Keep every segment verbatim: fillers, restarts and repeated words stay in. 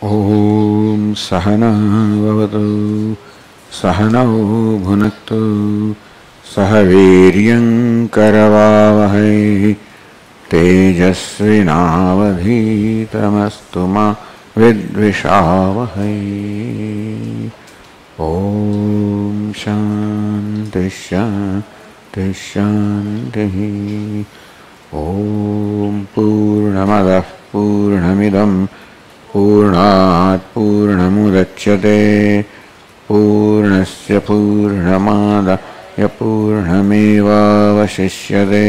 ओम सहना भवतु सहनौ भुनक्तु सह वीर्यं करवावहै तेजस्विनावधीतमस्तु मा विद्विषावहै। ओम शांति शांति शांति। ओम पूर्णमदः पूर्णमिदं पूर्णात् पूर्णमुदच्यते पूर्णस्य पूर्णमादाय पूर्णमेवावशिष्यते।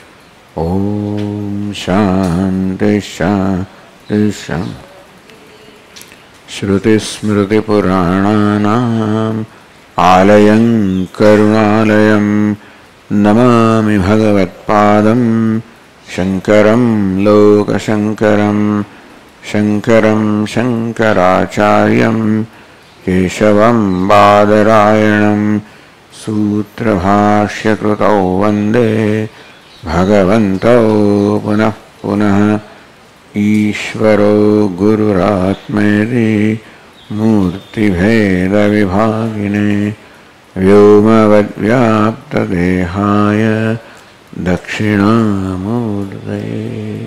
ओम शांति शांति शांति। श्रुतिस्मृतिपुराणानाम् आलयं करुणालयं नमामि भगवत्पादं शङ्करं लोकशङ्करं शङ्करं शङ्कराचार्यं केशवं बादरायणं सूत्रभाष्यकृतौ वन्दे भगवन्तौ पुनः पुनः। ईश्वरो गुरुरात्मेति मूर्तिभेदविभागिने व्योमवद्व्याप्तदेहाय दक्षिणामूर्तये।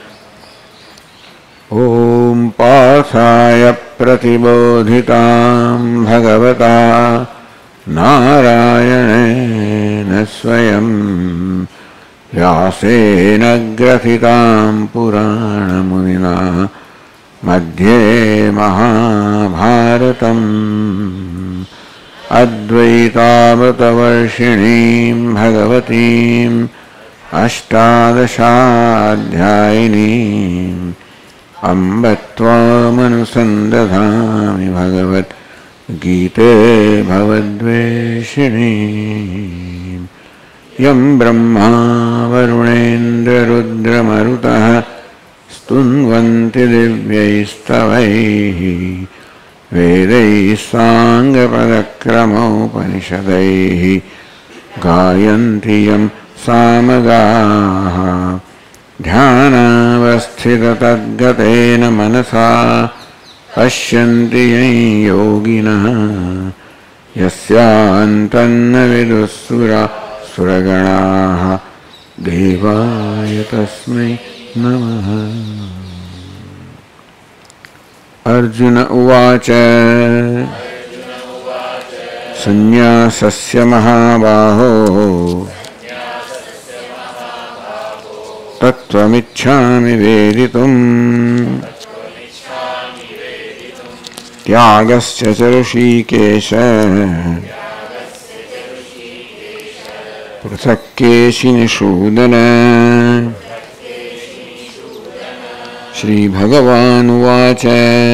ॐ पार्थाय प्रतिबोधितां भगवता नारायणेन स्वयं व्यासेन ग्रथितां पुराणमुनिना मध्ये महाभारतम् अद्वैतामृतवर्षिणीं भगवतीम् अष्टादशाध्यायिनीम् अम्ब त्वामनुसन्दधामि भगवद्गीते भवद्वेषिणीम्। यं ब्रह्मा वरुणेन्द्ररुद्रमरुतः स्तुन्वन्ति दिव्यैस्तवैः वेदैः साङ्गपदक्रमोपनिषदैः गायन्ति यं सामगाः। ध्यानावस्थिततद्गतेन मनसा पश्यन्ति यं योगिनः यस्यान्तन्न विदुःसुरासुरगणाः देवाय तस्मै नमः। अर्जुन उवाच संन्यासस्य महाबाहो तत्त्वमिच्छामि वेदितुम् त्यागस्य च ऋषिकेश पृथक् केशिनिषूदन। श्रीभगवानुवाच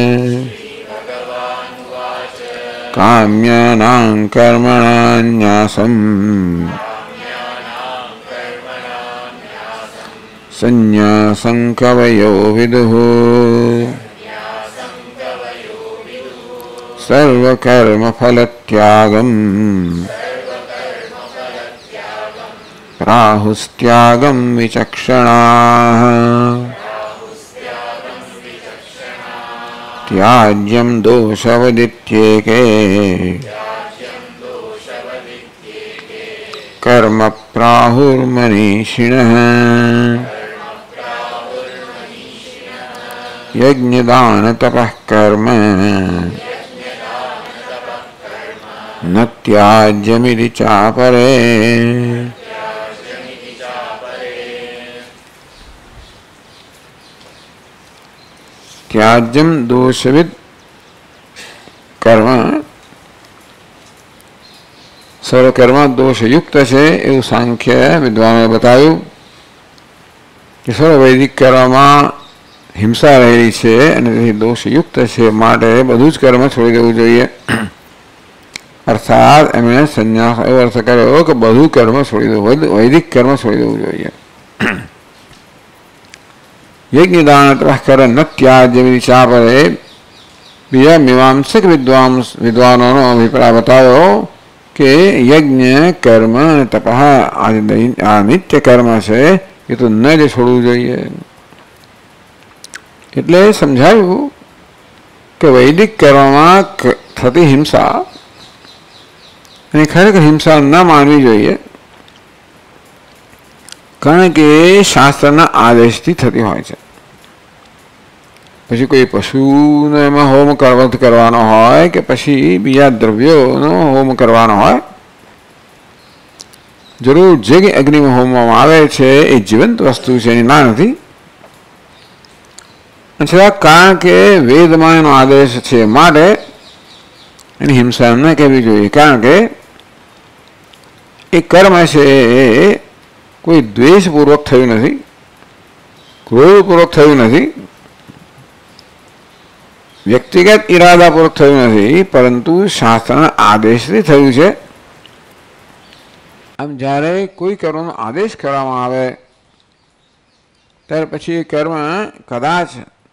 काम्यानां कर्मणां न्यासम् संन्यासं कवयो विदुः सर्वकर्मफलत्यागम् प्राहुस्त्यागं विचक्षणाः। त्याज्यं दोषवदित्येके कर्म प्राहुर्मनीषिणः। यज्ञदानतपः कर्म न त्याज्यमिति चापरे। त्याज्यम दोषविद कर्म સર્વકર્મ દોષયુક્ત છે એવું સાંખ્ય વિદ્વાનોએ બતાવ્યું કે સર્વ વૈદિક કર્મમાં હિંસા રહેલી છે અને તે દોષયુક્ત છે, માટે બધું જ કર્મ છોડી દેવું જોઈએ. અર્થાત એમણે સંન્યાસ એવો અર્થ કર્યો કે બધું કર્મ છોડી દેવું, વૈદિક કર્મ છોડી દેવું જોઈએ. યજ્ઞદાન તપઃ કર્મ ન ત્યાજ્ય વિચાર પડે. બીજા મીમાંસક વિદ્વાન વિદ્વાનોનો અભિપ્રાય બતાવ્યો કે યજ્ઞ કર્મ અને તપઃ આ નિત્ય કર્મ છે એ તો ન જ છોડવું જોઈએ. એટલે સમજાયું કે વૈદિક કર્મમાં થતી હિંસા અને ખરેખર હિંસા ન માનવી જોઈએ, કારણ કે એ શાસ્ત્રના આદેશથી થતી હોય છે. પછી કોઈ પશુનો એમાં હોમ કરવત કરવાનો હોય કે પછી બીજા દ્રવ્યોનો હોમ કરવાનો હોય, જરૂર જે કંઈ અગ્નિમાં હોમવામાં આવે છે એ જીવંત વસ્તુ છે, એની ના નથી. છતાં કારણ કે વેદમાં એનો આદેશ છે માટે એની હિંસા ન કહેવી જોઈએ, કારણ કે એ કર્મ છે એ કોઈ દ્વેષપૂર્વક થયું નથી, ક્રોધપૂર્વક થયું નથી, વ્યક્તિગત ઈરાદાપૂર્વક થયું નથી, પરંતુ શાસ્ત્રના આદેશથી થયું છે. આમ જ્યારે કોઈ કર્મનો આદેશ કરવામાં આવે ત્યાર પછી એ કર્મ કદાચ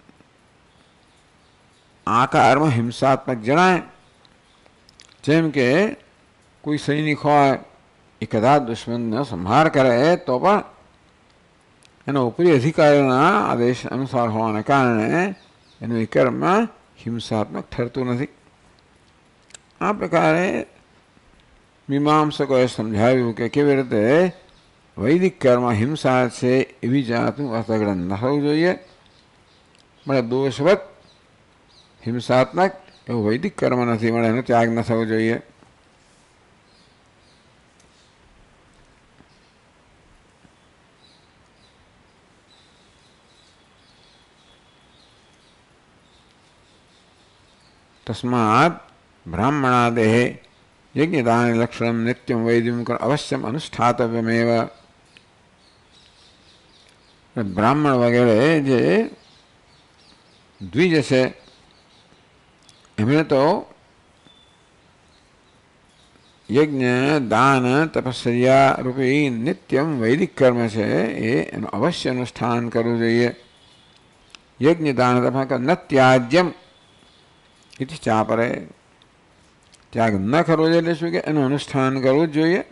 આકારમાં હિંસાત્મક જણાય, જેમ કે કોઈ સૈનિક હોય એ કદાચ દુશ્મનનો સંહાર કરે તો પણ એનો ઉપરી અધિકારીઓના આદેશ અનુસાર હોવાને કારણે એનું એ કર્મ હિંસાત્મક ઠરતું નથી. આ પ્રકારે મીમાંસકોએ સમજાવ્યું કે કેવી રીતે વૈદિક કર્મ હિંસા છે એવી જાતનું અર્થઘટન ન થવું જોઈએ, મળે દોષવત હિંસાત્મક એવું વૈદિક કર્મ નથી, મળે એનો ત્યાગ ન થવો જોઈએ. તસ્માત બ્રાહ્મણાદેહ યજ્ઞદાન લક્ષણમ નિત્યમ વૈદિકમ અવશ્યમ અનુષ્ઠાતવ્યમેવ. બ્રાહ્મણ વગેરે જે દ્વિજ છે એમણે તો યજ્ઞ દાન તપસ્યા રૂપી નિત્યમ વૈદિક કર્મ છે એ એનું અવશ્ય અનુષ્ઠાન કરવું જોઈએ. યજ્ઞ દાન તપસ્યા ન ત્યાજ્યમ એથી ચા પરે, ત્યાગ ન કરવો જોઈએ એટલે શું કે એનું અનુષ્ઠાન કરવું જ જોઈએ.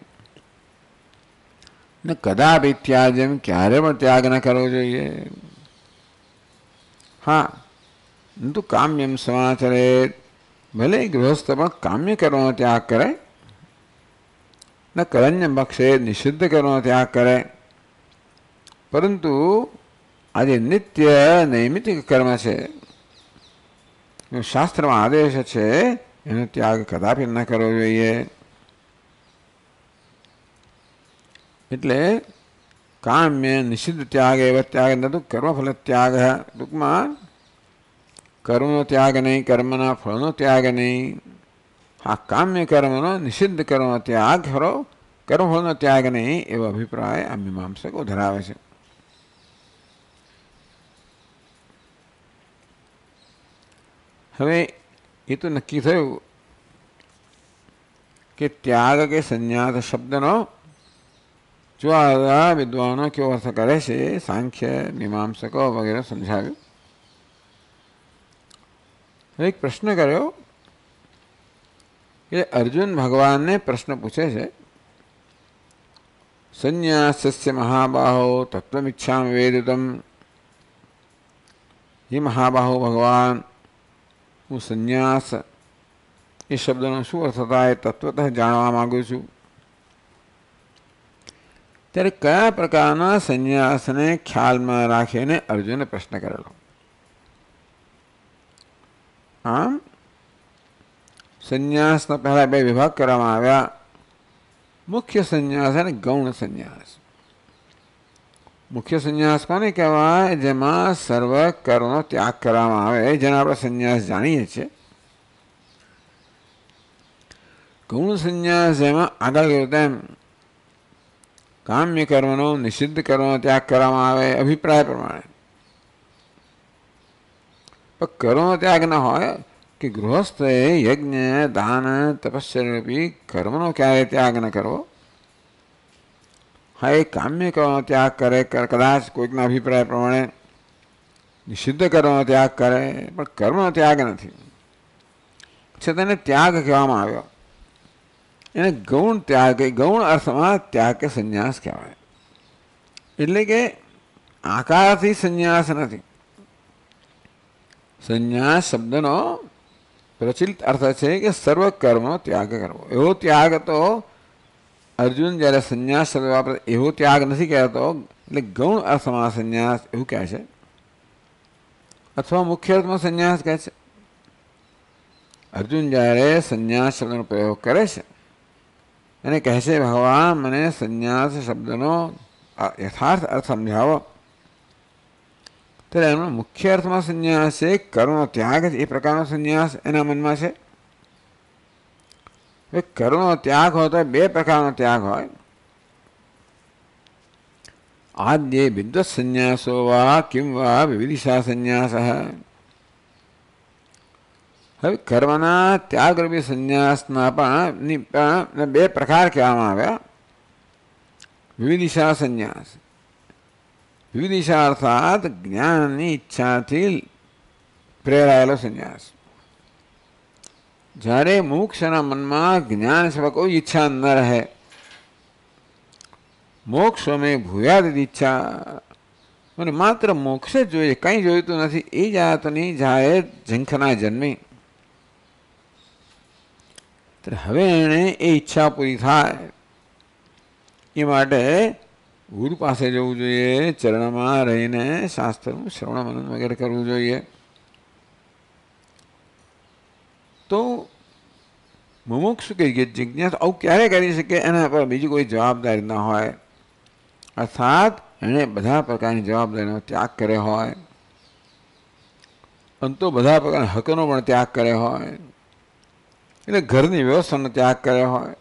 ને કદાપી ત્યાજ્યમ ક્યારે પણ ત્યાગ ન કરવો જોઈએ. હા, તો કામ્યમ સમાચરે, ભલે ગૃહસ્થ પણ કામ્ય કરવાનો ત્યાગ કરે, ન કરન્ય બક્ષે નિષિદ્ધ કરવાનો ત્યાગ કરે, પરંતુ આજે નિત્ય નૈમિતિક કર્મ છે, શાસ્ત્રમાં આદેશ છે, એનો ત્યાગ કદાપી ન કરવો જોઈએ. એટલે કામ્ય નિષિદ્ધ ત્યાગ એવા ત્યાગ નતું કર્મફલ ત્યાગ. ટૂંકમાં કર્મનો ત્યાગ નહીં, કર્મના ફળનો ત્યાગ નહીં. હા, કામ્ય કર્મનો નિષિદ્ધ કર્મનો ત્યાગ ખરો, કર્મફળનો ત્યાગ નહીં, એવો અભિપ્રાય આ મીમાંસકો ધરાવે છે. હવે એ તો નક્કી થયું કે ત્યાગ કે સંન્યાસ શબ્દનો જો આ વિદ્વાનો કેવો અર્થ કરે છે, સાંખ્ય મીમાંસકો વગેરે સમજાવ્યું. એક પ્રશ્ન કર્યો કે અર્જુન ભગવાનને પ્રશ્ન પૂછે છે, સંન્યાસસ્ય મહાબાહો તત્વમિચ્છામિ વેદિતમ. હે મહાબાહો ભગવાન, હું સંન્યાસ એ શબ્દનો શું અર્થ થાય એ તત્વતઃ જાણવા માગું છું. ત્યારે કયા પ્રકારના સંન્યાસને ખ્યાલમાં રાખીને અર્જુને પ્રશ્ન કરેલો. આમ સંન્યાસના પહેલા બે વિભાગ કરવામાં આવ્યા, મુખ્ય સંન્યાસ અને ગૌણ સંન્યાસ. મુખ્ય સંન્યાસ કોને કહેવાય? જેમાં સર્વ કર્મનો ત્યાગ કરવામાં આવે, જેને આપણે સંન્યાસ જાણીએ છીએ. ગૌણ સંન્યાસ જેમાં આગળ ગયું તેમ કામ્ય કર્મનો નિષિદ્ધ કર્મનો ત્યાગ કરવામાં આવે અભિપ્રાય પ્રમાણે, પણ કર્મનો ત્યાગ ન હોય કે ગૃહસ્થે યજ્ઞ દાન તપસ્યારૂપી કર્મનો ક્યારેય ત્યાગ ન કરવો. હા, એ કામ્ય કર્મનો ત્યાગ કરે, કદાચ કોઈકના અભિપ્રાય પ્રમાણે નિષિદ્ધ કર્મનો ત્યાગ કરે, પણ કર્મનો ત્યાગ નથી, છતાં તેને ત્યાગ કહેવામાં આવ્યો. એને ગૌણ ત્યાગ, ગૌણ અર્થમાં ત્યાગ કે સંન્યાસ કહેવાય. એટલે કે આકારથી સંન્યાસ નથી, સંન્યાસ શબ્દનો પ્રચલિત અર્થ છે કે સર્વ કર્મનો ત્યાગ કરવો. એવો ત્યાગ તો અર્જુન જ્યારે સંન્યાસ શબ્દ વાપરે એવો ત્યાગ નથી કહેતો, એટલે ગૌણ અર્થમાં સંન્યાસ એવું કહે છે, અથવા મુખ્ય અર્થમાં સંન્યાસ કહે છે. અર્જુન જ્યારે સંન્યાસ શબ્દનો પ્રયોગ કરે છે અને કહે છે ભગવાન મને સંન્યાસ શબ્દનો યથાર્થ અર્થ સમજાવો, ત્યારે એનો મુખ્ય અર્થમાં સંન્યાસ છે કર્મનો ત્યાગ છે. એ પ્રકારનો સંન્યાસ એના મનમાં છે. કર્મનો ત્યાગ હોય તો બે પ્રકારનો ત્યાગ હોય. આદ્ય વિદ્વત સંન્યાસો વા કિમ વા વિવિધિશા સંન્યાસ. હવે કર્મના ત્યાગરૂપી સંન્યાસના પણ બે પ્રકાર કહેવામાં આવ્યા. વિવિધિશા સંન્યાસ. વિવિધિશા અર્થાત જ્ઞાનની ઈચ્છાથી પ્રેરાયેલો સંન્યાસ. જ્યારે મોક્ષના મનમાં જ્ઞાન સિવાય કોઈ ઈચ્છા ન રહે, મોક્ષ મેં ભૂયાદ ઈચ્છા, મને માત્ર મોક્ષ જ જોઈએ, કંઈ જોઈતું નથી, એ જાતની જાય ઝંખના જન્મી. હવે એને એ ઈચ્છા પૂરી થાય એ માટે ગુરુ પાસે જવું જોઈએ, ચરણમાં રહીને શાસ્ત્રનું શ્રવણ મનન વગેરે કરવું જોઈએ. તો મુમુક્ષુ કે જિજ્ઞાસ આવું ક્યારે કરી શકે? એના પર બીજી કોઈ જવાબદારી ના હોય, અર્થાત એણે બધા પ્રકારની જવાબદારીનો ત્યાગ કર્યો હોય, અંતો બધા પ્રકારના હકોનો પણ ત્યાગ કર્યો હોય, એટલે ઘરની વ્યવસ્થાનો ત્યાગ કર્યો હોય.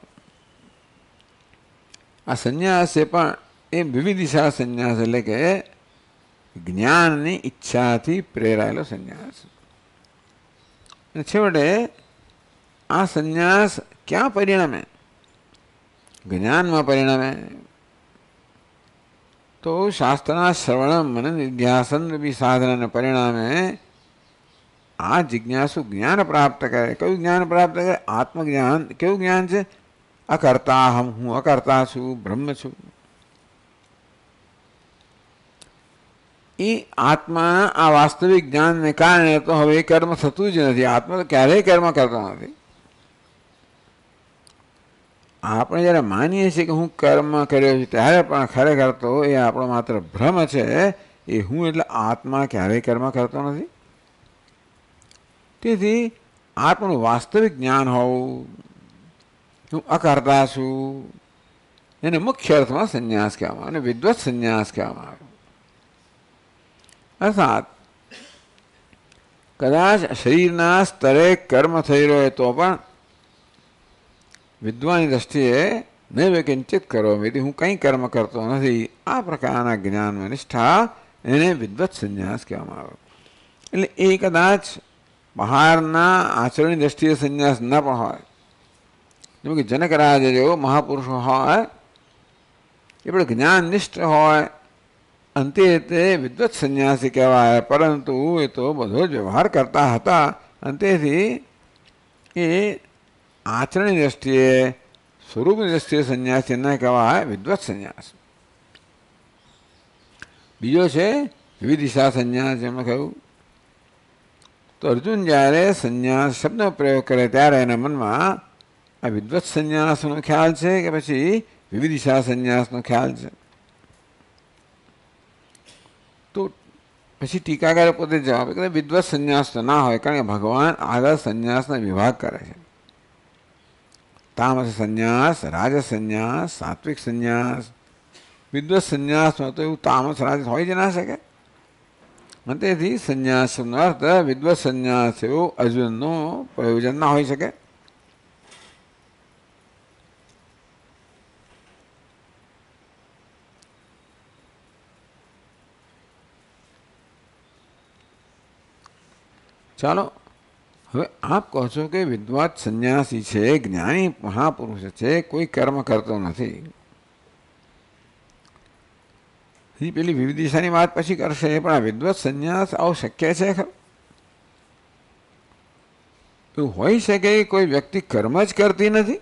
આ સંન્યાસ છે પણ એ વિવિધિશા સંન્યાસ, એટલે કે જ્ઞાનની ઈચ્છાથી પ્રેરાયેલો સંન્યાસ. અને છેવટે આ સંન્યાસ ક્યાં પરિણમે? જ્ઞાનમાં પરિણમે. તો શાસ્ત્રના શ્રવણ મનન નિધ્યાસન બી સાધનાને પરિણામે આ જિજ્ઞાસુ જ્ઞાન પ્રાપ્ત કરે. કયું જ્ઞાન પ્રાપ્ત કરે? આત્મજ્ઞાન. કેવું જ્ઞાન છે? અકર્તા હમ, હું અકર્તા છું, બ્રહ્મ છું. એ આત્માના આ વાસ્તવિક જ્ઞાનને કારણે તો હવે કર્મ થતું જ નથી. આત્મા તો ક્યારેય કર્મ કરતો નથી. આપણે જ્યારે માનીએ છીએ કે હું કર્મ કર્યો છું, ત્યારે પણ ખરેખર તો એ આપણો માત્ર ભ્રમ છે. એ હું એટલે આત્મા ક્યારેય કર્મ કરતો નથી. તેથી આત્માનું વાસ્તવિક જ્ઞાન હોવું, હું અકર્તા છું, એને મુખ્ય અર્થમાં સંન્યાસ કહેવામાં આવે, અને વિદ્વત સંન્યાસ કહેવામાં આવે. અર્થાત કદાચ શરીરના સ્તરે કર્મ થઈ રહ્યો તો પણ વિદ્વાનની દ્રષ્ટિએ નૈવ કિંચિત કરો, મેથી હું કંઈ કર્મ કરતો નથી, આ પ્રકારના જ્ઞાનમાં નિષ્ઠા, એને વિદ્વત સંન્યાસ કહેવામાં આવે. એટલે એ કદાચ બહારના આચરણની દ્રષ્ટિએ સંન્યાસ ન પણ હોય. જેમ કે જનકરાજ જેવો મહાપુરુષો હોય એ પણ જ્ઞાનનિષ્ઠ હોય, અંતે તે વિદ્વત સંન્યાસી કહેવાય. પરંતુ એ તો બધો જ વ્યવહાર કરતા હતા, અંતેથી એ આચરણની દ્રષ્ટિએ, સ્વરૂપની દ્રષ્ટિએ સંન્યાસી ન કહેવાય, વિદ્વત સંન્યાસ. બીજો છે વિવિધિશા સંન્યાસ. એમાં કહ્યું તો અર્જુન જ્યારે સંન્યાસ શબ્દનો પ્રયોગ કરે ત્યારે એના મનમાં આ વિદ્વત સંન્યાસનો ખ્યાલ છે કે પછી વિવિધિશા સંન્યાસનો ખ્યાલ છે? તો પછી ટીકાકારે પોતે જવાબ કે વિદ્વત સંન્યાસ તો ના હોય, કારણ કે ભગવાન આગળ સંન્યાસના વિભાગ કરે છે. તામસ સંન્યાસ, રાજસ સંન્યાસ, સાત્વિક સંન્યાસ. વિદ્વત સંન્યાસમાં તો એવું તામસ રાજસ હોય જ ના શકે. તેથી સંન્યાસનો અર્થ વિદ્વત સંન્યાસ એવું અર્જુનનું પ્રયોજન ના હોઈ શકે. ચાલો, હવે આપ કહો છો કે વિદ્વત સંન્યાસી છે, જ્ઞાની મહાપુરુષ છે, કોઈ કર્મ કરતો નથી. પેલી વિવિધિશાની વાત પછી કરશે, પણ આ વિદ્વત સંન્યાસ આવું શક્ય છે ખરું? એવું હોઈ શકે કોઈ વ્યક્તિ કર્મ જ કરતી નથી?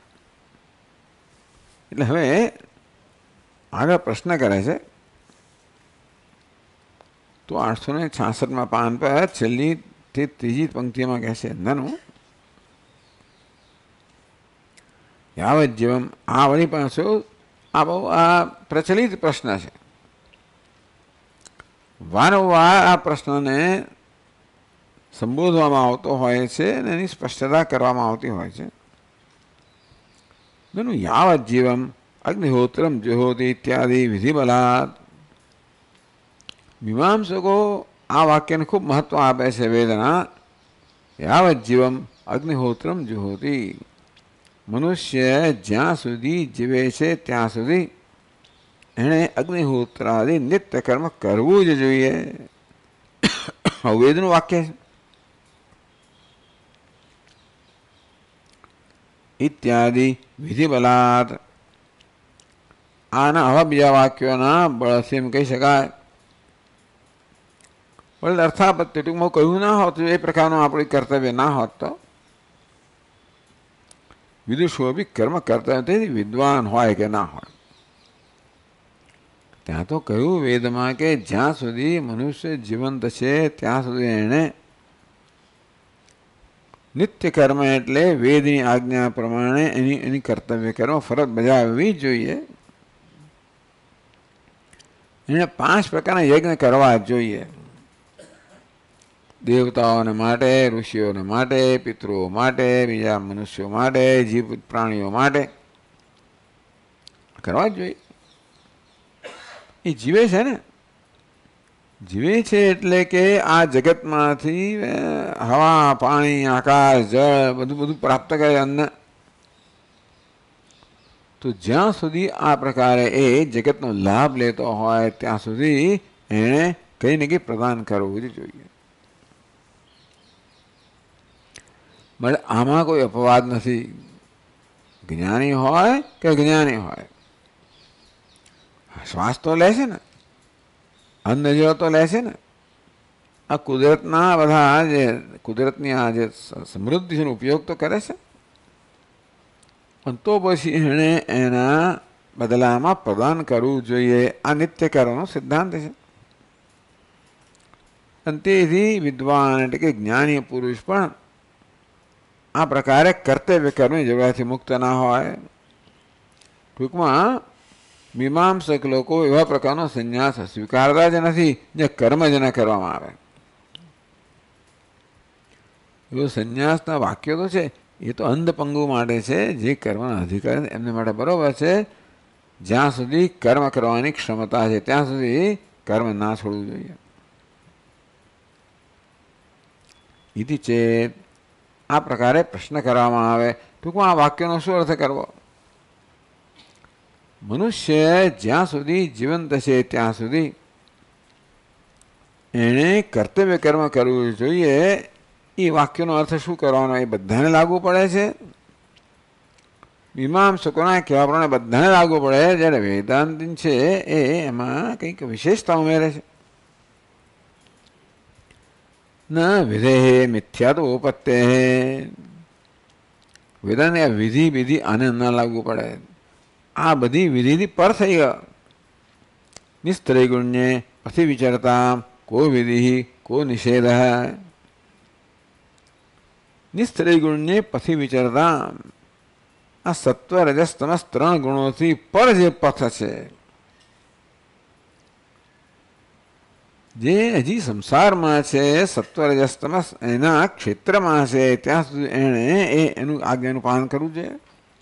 એટલે હવે આગળ પ્રશ્ન કરે છે. તો આઠસો ને છાસઠમાં પાન પર છેલ્લી તે ત્રીજી પંક્તિમાં કહે છે નનુ યાવત જીવમ. આ વળી પાછું આ બહુ આ પ્રચલિત પ્રશ્ન છે. વારંવાર આ પ્રશ્નને સંબોધવામાં આવતો હોય છે અને એની સ્પષ્ટતા કરવામાં આવતી હોય છે. નનુ યાવત જીવમ અગ્નિહોત્રમ જુહોતિ ઇત્યાદિ વિધિબલાત. મીમાંસકો આ વાક્યને ખૂબ મહત્વ આપે છે. વેદના યાવત જીવમ અગ્નિહોત્રમ જુહોતિ. મનુષ્ય જ્યાં સુધી જીવે છે ત્યાં સુધી એણે અગ્નિહોત્રાદિ નિત્ય કર્મ કરવું જ જોઈએ. વેદનું વાક્ય છે. ઇત્યાદિ વિધિબલાત. આના આવા બીજા વાક્યોના બળથી એમ કહી શકાય. વળી અર્થાપત્તિ ટૂંકમાં કહ્યું ના હોત એ પ્રકારનું આપણું કર્તવ્ય ના હોત તો વિદુષો બી કર્મ કરતા નથી, વિદ્વાન હોય કે ના હોય. ત્યાં તો કહ્યું વેદમાં કે જ્યાં સુધી મનુષ્ય જીવંત છે ત્યાં સુધી એણે નિત્ય કર્મ એટલે વેદની આજ્ઞા પ્રમાણે એની એની કર્તવ્ય કર્મ ફરજ બજાવવી જોઈએ. એણે પાંચ પ્રકારના યજ્ઞ કરવા જોઈએ. દેવતાઓને માટે, ઋષિઓને માટે, પિતૃઓ માટે, બીજા મનુષ્યો માટે, જીવ પ્રાણીઓ માટે કરવા જ જોઈએ. એ જીવે છે ને, જીવે છે એટલે કે આ જગતમાંથી હવા, પાણી, આકાશ, જળ બધું બધું પ્રાપ્ત કરે અન્ન. તો જ્યાં સુધી આ પ્રકારે એ જગતનો લાભ લેતો હોય ત્યાં સુધી એણે કંઈ ને કંઈ પ્રદાન કરવું જ જોઈએ. એટલે આમાં કોઈ અપવાદ નથી. જ્ઞાની હોય કે જ્ઞાની હોય શ્વાસ તો લે છે ને, અન્ન જેવો તો લે છે ને. આ કુદરતના બધા જે કુદરતની આ જે સમૃદ્ધિ છે ઉપયોગ તો કરે છે. પણ તો પછી એણે એના બદલામાં પ્રદાન કરવું જોઈએ. આ નિત્ય કર્મનો સિદ્ધાંત છે. અને તેથી વિદ્વાન એટલે કે જ્ઞાની પુરુષ પણ આ પ્રકારે કર્તવ્ય કર્મની જરૂરિયાતથી મુક્ત ના હોય. ટૂંકમાં મીમાંસક લોકો એવા પ્રકારનો સંન્યાસ સ્વીકારતા જ નથી જે કર્મ જ ન કરવામાં આવે. એવો સંન્યાસના વાક્યો તો છે એ તો અંધ પંગુ માટે છે. જે કર્મના અધિકાર એમને માટે બરોબર છે. જ્યાં સુધી કર્મ કરવાની ક્ષમતા છે ત્યાં સુધી કર્મ ના છોડવું જોઈએ. ઇતિ ચેત આ પ્રકારે પ્રશ્ન કરવામાં આવે. ટૂંકમાં આ વાક્યનો શું અર્થ કરવો? મનુષ્ય જ્યાં સુધી જીવંત છે ત્યાં સુધી એણે કર્તવ્ય કર્મ કરવું જોઈએ. એ વાક્યનો અર્થ શું કરવાનો એ બધાને લાગુ પડે છે. મીમાંસકોના કહેવા પ્રમાણે બધાને લાગુ પડે. જ્યારે વેદાંતિન છે એ એમાં કંઈક વિશેષતા ઉમેરે છે. ન વિધેહે મિથ્યા તો ઉપત્તે. વેદાંત આ વિધિ વિધિ આને ન લાગુ પડે. આ બધી વિધિથી પર થઈ ગયો. નિસ્ત્રય ગુણ્ય પછી વિચારતા કો વિધિ કો નિષેધ. નિસ્ત્રય ગુણ્ય પછી વિચારતા આ સત્વ રજસ તમસ ત્રણ ગુણોથી પર જે પથ છે, જે હજી સંસારમાં છે સત્વ રજસ તમસ એના ક્ષેત્રમાં છે ત્યાં સુધી એણે એ એનું આજ્ઞાનું પાલન કરવું જોઈએ.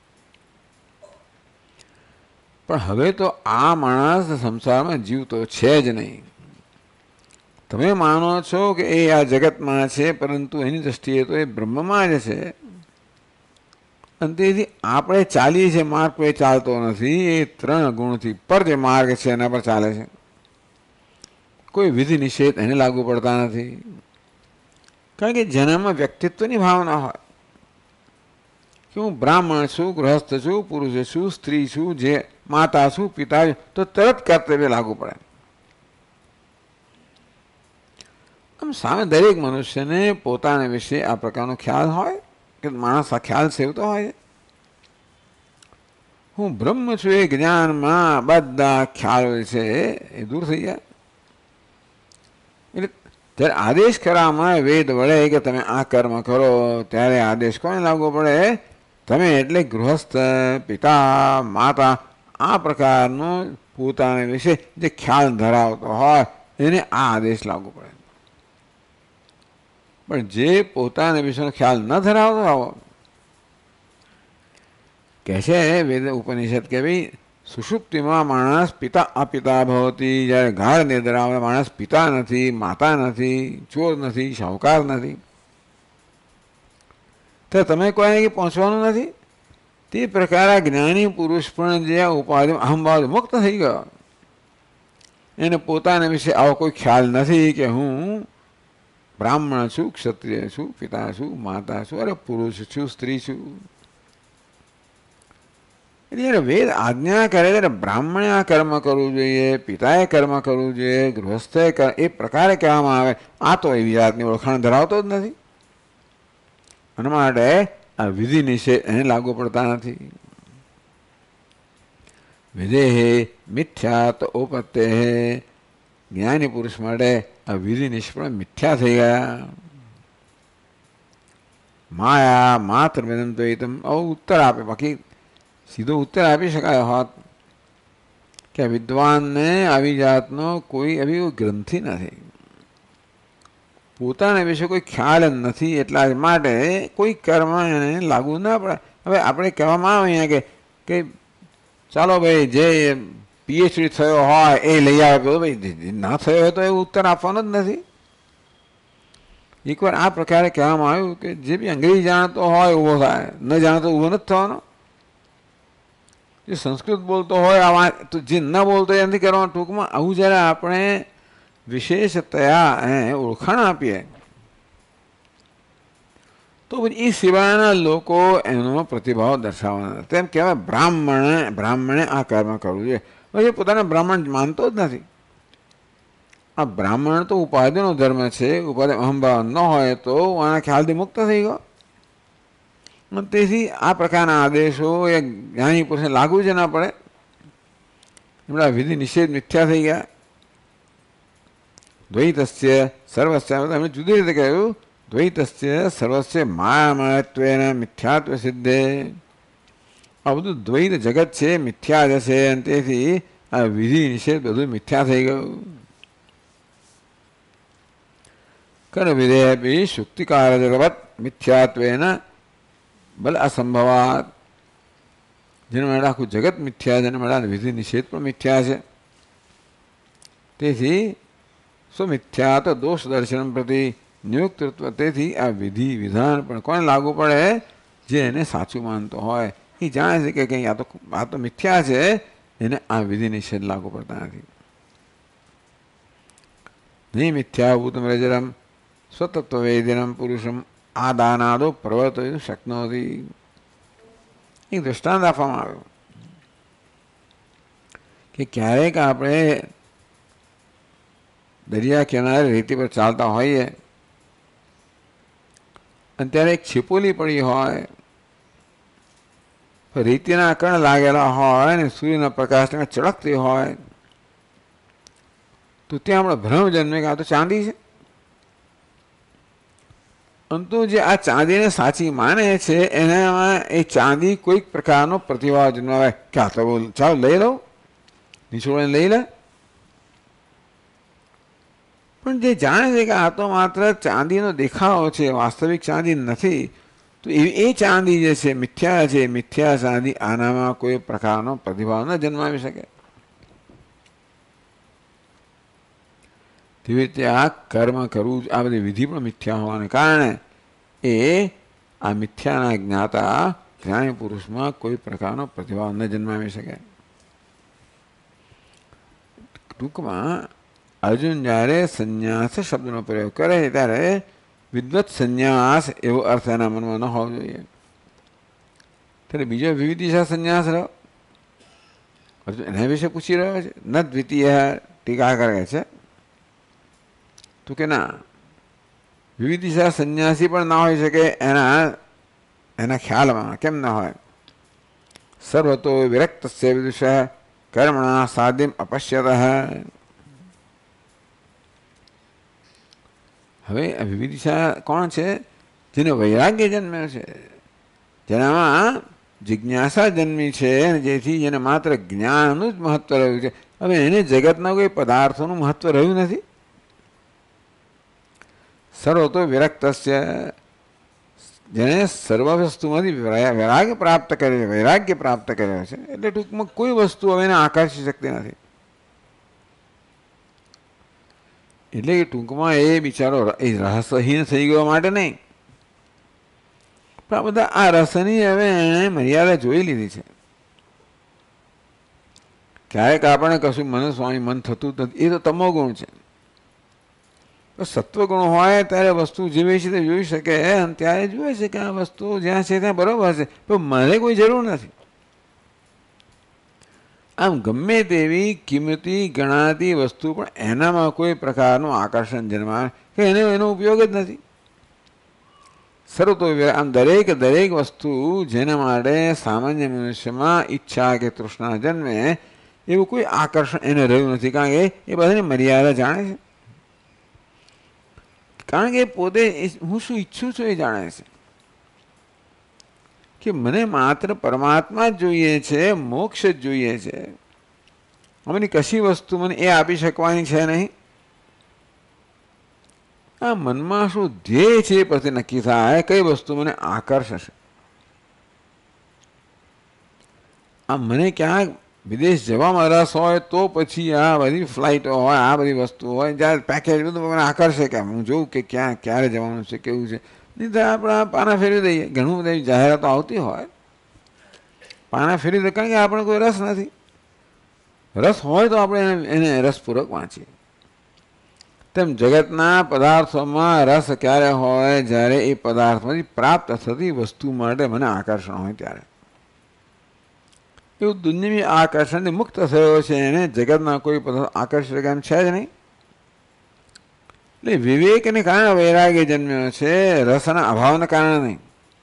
પણ હવે તો આ માણસ સંસારમાં જીવતો છે જ નહીં. તમે માનો છો કે એ આ જગતમાં છે પરંતુ એની દ્રષ્ટિએ તો એ બ્રહ્મમાં જ છે. અને તેથી આપણે ચાલીએ છીએ માર્ગ પર ચાલતો નથી. એ ત્રણ ગુણથી પર જે માર્ગ છે એના પર ચાલે છે. કોઈ વિધિ નિષેધ એને લાગુ પડતા નથી. કારણ કે જન્મમાં વ્યક્તિત્વની ભાવના હોય કે હું બ્રાહ્મણ છું, ગૃહસ્થ છું, પુરુષ છું, સ્ત્રી છું, જે માતા છું, પિતા છું, તો તરત કર્તવ્ય લાગુ પડે. આમ સામે દરેક મનુષ્યને પોતાના વિશે આ પ્રકારનો ખ્યાલ હોય કે માણસ આ ખ્યાલ સેવતો હોય. હું બ્રહ્મ છું એ જ્ઞાનમાં બધા ખ્યાલો છે એ દૂર થઈ જાય. એટલે જ્યારે આદેશ કરવામાં વેદ વડે કે તમે આ કર્મ કરો, ત્યારે આદેશ કોને લાગુ પડે? તમે એટલે ગૃહસ્થ, પિતા, માતા, આ પ્રકારનો પોતાના વિશે જે ખ્યાલ ધરાવતો હોય એને આ આદેશ લાગુ પડે. પણ જે પોતાના વિશેનો ખ્યાલ ન ધરાવતો આવો કહે છે વેદ ઉપનિષદ કે ભાઈ સુષુપ્તિમાં માણસ પિતા અપિતા ભવતી, જ્યારે ગાઢ નિદ્રામાં માણસ પિતા નથી, માતા નથી, ચોર નથી, શાહુકાર નથી, તો તમે કોઈ પહોંચવાનું નથી. તે પ્રકારે જ્ઞાની પુરુષ પણ જે ઉપાધિ અહંભાવ મુક્ત થઈ ગયો, એને પોતાના વિશે આવો કોઈ ખ્યાલ નથી કે હું બ્રાહ્મણ છું, ક્ષત્રિય છું, પિતા છું, માતા છું, અરે પુરુષ છું, સ્ત્રી છું. એટલે જ્યારે વેદ આજ્ઞા કરે ત્યારે બ્રાહ્મણે આ કર્મ કરવું જોઈએ, પિતાએ કર્મ કરવું જોઈએ, ગૃહસ્થે એ પ્રકારે કહેવામાં આવે, આ તો એવી જાતની ઓળખાણ ધરાવતો જ નથી. એના માટે આ વિધિ નિષેધ એને લાગુ પડતા નથી. વિધેહે મિથ્યા તો ઉપત્તે, જ્ઞાની પુરુષ માટે આ વિધિ નિષ્ફળ મિથ્યા થઈ ગયા. માયા માત્ર વેદમ દ્વૈતમ, આવું ઉત્તર આપે. બાકી સીધો ઉત્તર આપી શકાય હોત કે વિદ્વાનને આવી જાતનો કોઈ એવી ગ્રંથિ નથી, પોતાના વિશે કોઈ ખ્યાલ જ નથી, એટલા જ માટે કોઈ કર્મ એને લાગુ ના પડે. હવે આપણે કહેવામાં આવે અહીંયા કે કે ચાલો ભાઈ જે પીએચડી થયો હોય એ લઈ આવે, ભાઈ ના થયો હોય તો એ ઉત્તર આપવાનો જ નથી. એકવાર આ પ્રકારે કહેવામાં આવ્યું કે જે બી અંગ્રેજી જાણતો હોય ઊભો થાય, ન જાણતો ઊભો નથી થવાનો. જે સંસ્કૃત બોલતો હોય આ વાત તો જે ન બોલતો એ નથી કરવાનું. ટૂંકમાં આવું જ્યારે આપણે વિશેષતયા એ ઓળખાણ આપીએ તો પછી એ સિવાયના લોકો એનો પ્રતિભાવ દર્શાવવાના. તેમ કહેવાય બ્રાહ્મણે બ્રાહ્મણે આ કર્મ કરવું જોઈએ. પછી પોતાને બ્રાહ્મણ માનતો જ નથી. આ બ્રાહ્મણ તો ઉપાધિનો ધર્મ છે, ઉપાધિ અહંભાવ ન હોય તો આના ખ્યાલથી મુક્ત થઈ ગયો. તેથી આ પ્રકારના આદેશો એ જ્ઞાની પુરુષને લાગુ જ ના પડે. એમના વિધિ નિષેધ મિથ્યા થઈ ગયા. દ્વૈતસ્ય સર્વસ્ય, એમણે જુદી રીતે કહ્યું, દ્વૈતસ્ય સર્વસ્ય માયામયત્વેન મિથ્યાત્વ સિદ્ધે. આ બધું દ્વૈત જગત છે, મિથ્યા જ છે, અને તેથી આ વિધિ નિષેધ બધું મિથ્યા થઈ ગયું. કર વિધેયપી શુક્તિકાર જગવત મિથ્યાત્વેન બલ અસંભવાત. જેને માટે આખું જગત મિથ્યા છે, જેને માટે વિધિ નિષેધ પણ મિથ્યા છે. તેથી સ્વમિથ્યા તો દોષ દર્શન પ્રતિ નિયુક્તૃત્વ. તેથી આ વિધિ વિધાન પણ કોને લાગુ પડે? જે એને સાચું માનતો હોય, એ જાણે છે કે કંઈ આ તો આ તો મિથ્યા છે, એને આ વિધિ નિષેધ લાગુ પડતા નથી. નહીં મિથ્યાભૂતમ રજરમ સ્વતત્વ વેદનમ પુરુષમ આદાનાદો પ્રવર્તો શક્નોતી. એક દૃષ્ટાંત આપવામાં આવ્યું કે ક્યારેક આપણે દરિયા કિનારે રેતી પર ચાલતા હોઈએ અને ત્યારે એક છીપોલી પડી હોય, રેતીના કણ લાગેલા હોય અને સૂર્યના પ્રકાશને ચળકતી હોય, તો ત્યાં આપણે ભ્રમ જન્મે કે આ તો ચાંદી છે. પરંતુ જે આ ચાંદીને સાચી માને છે એનામાં એ ચાંદી કોઈક પ્રકારનો પ્રતિભાવ જન્માવે કે આ તો ચાલો લઈ લો, નિચોડે લઈ લે. પણ જે જાણે છે કે આ તો માત્ર ચાંદીનો દેખાવો છે, વાસ્તવિક ચાંદી નથી, તો એ ચાંદી જે છે મિથ્યા છે. મિથ્યા ચાંદી, આનામાં કોઈ પ્રકારનો પ્રતિભાવ ન જન્માવી શકે. તેવી રીતે આ કર્મ કરવું, આ બધી વિધિ પણ મિથ્યા હોવાને કારણે એ આ મિથ્યાના જ્ઞાતા જ્ઞાની પુરુષમાં કોઈ પ્રકારનો પ્રતિભાવ ન જન્માવી શકે. ટૂંકમાં અર્જુન જ્યારે સંન્યાસ શબ્દનો પ્રયોગ કરે ત્યારે વિદ્વત સંન્યાસ એવો અર્થ એના મનમાં ન હોવો જોઈએ. ત્યારે બીજો વિવિધિશા સંન્યાસ રહ્યો. અર્જુન એના વિશે પૂછી રહ્યો છે. ન દ્વિતીય ટીકા કરે છે તો કે ના, વિવિધિશા સંન્યાસી પણ ના હોઈ શકે એના એના ખ્યાલમાં. કેમ ના હોય? સર્વતો વિરક્તસ્ય વિદુષ કર્મણા સાધ્યમ અપશ્યતઃ. હવે વિવિધિશા કોણ છે? જેને વૈરાગ્ય જન્મ્યો છે, જેનામાં જિજ્ઞાસા જન્મી છે, જેથી જેને માત્ર જ્ઞાનનું જ મહત્વ રહ્યું છે. હવે એને જગતના કોઈ પદાર્થોનું મહત્વ રહ્યું નથી. સર્વતો વિરક્તસ્ય, જેને સર્વ વસ્તુમાંથી વૈરાગ્ય પ્રાપ્ત કરે વૈરાગ્ય પ્રાપ્ત કર્યો છે, એટલે ટૂંકમાં કોઈ વસ્તુ હવે એને આકર્ષી શકતી નથી. એટલે કે ટૂંકમાં એ બિચારો એ રહસ્યહીન થઈ ગયો માટે નહીં, પણ આ બધા આ રસની હવે એણે મર્યાદા જોઈ લીધી છે. ક્યારેક આપણે કશું મને સ્વામી મન થતું નથી, એ તો તમો ગુણ છે. સત્વગુણ હોય ત્યારે વસ્તુ જીવે છે તે જોઈ શકે, અને ત્યારે જુએ છે કે આ વસ્તુ જ્યાં છે ત્યાં બરોબર છે, પણ મને કોઈ જરૂર નથી. આમ ગમે તેવી કિંમતી ગણાતી વસ્તુ પણ એનામાં કોઈ પ્રકારનું આકર્ષણ જન્માય કે એને એનો ઉપયોગ જ નથી. સર્વતો આમ દરેક દરેક વસ્તુ જેના માટે સામાન્ય મનુષ્યમાં ઈચ્છા કે તૃષ્ણા જન્મે એવું કોઈ આકર્ષણ એને રહ્યું નથી, કારણ કે એ બધાની મર્યાદા જાણે છે. કારણ કે પોતે હું શું ઈચ્છું છું એ જાણે છે કે મને માત્ર પરમાત્મા જ જોઈએ છે, મોક્ષ જ જોઈએ છે. આમાંની કશી વસ્તુ મને એ આપી શકવાની છે નહીં. આ મનમાં શું ધ્યેય છે એ પછી નક્કી થાય કઈ વસ્તુ મને આકર્ષશે. આ મને ક્યાંક વિદેશ જવામાં રસ હોય તો પછી આ બધી ફ્લાઇટો હોય, આ બધી વસ્તુ હોય, જ્યારે પેકેજ બધું મને આકર્ષે કે હું જોઉં કે ક્યાં ક્યારે જવાનું છે, કેવું છે. નહીં તો આપણે પાના ફેરવી દઈએ. ઘણું બધી જાહેરાતો આવતી હોય, પાના ફેરવી દે, કારણ કે આપણે કોઈ રસ નથી. રસ હોય તો આપણે એને રસપૂર્વક વાંચીએ. તેમ જગતના પદાર્થોમાં રસ ક્યારે હોય? જ્યારે એ પદાર્થમાંથી પ્રાપ્ત થતી વસ્તુ માટે મને આકર્ષણ હોય ત્યારે. એવું દુનિયાવી આકર્ષણથી મુક્ત થયો છે, એને જગતના કોઈ પદાર્થ આકર્ષક એમ છે જ નહીં. એટલે વિવેકને કારણે વૈરાગ્ય જન્મ્યો છે, રસના અભાવના કારણે નહીં.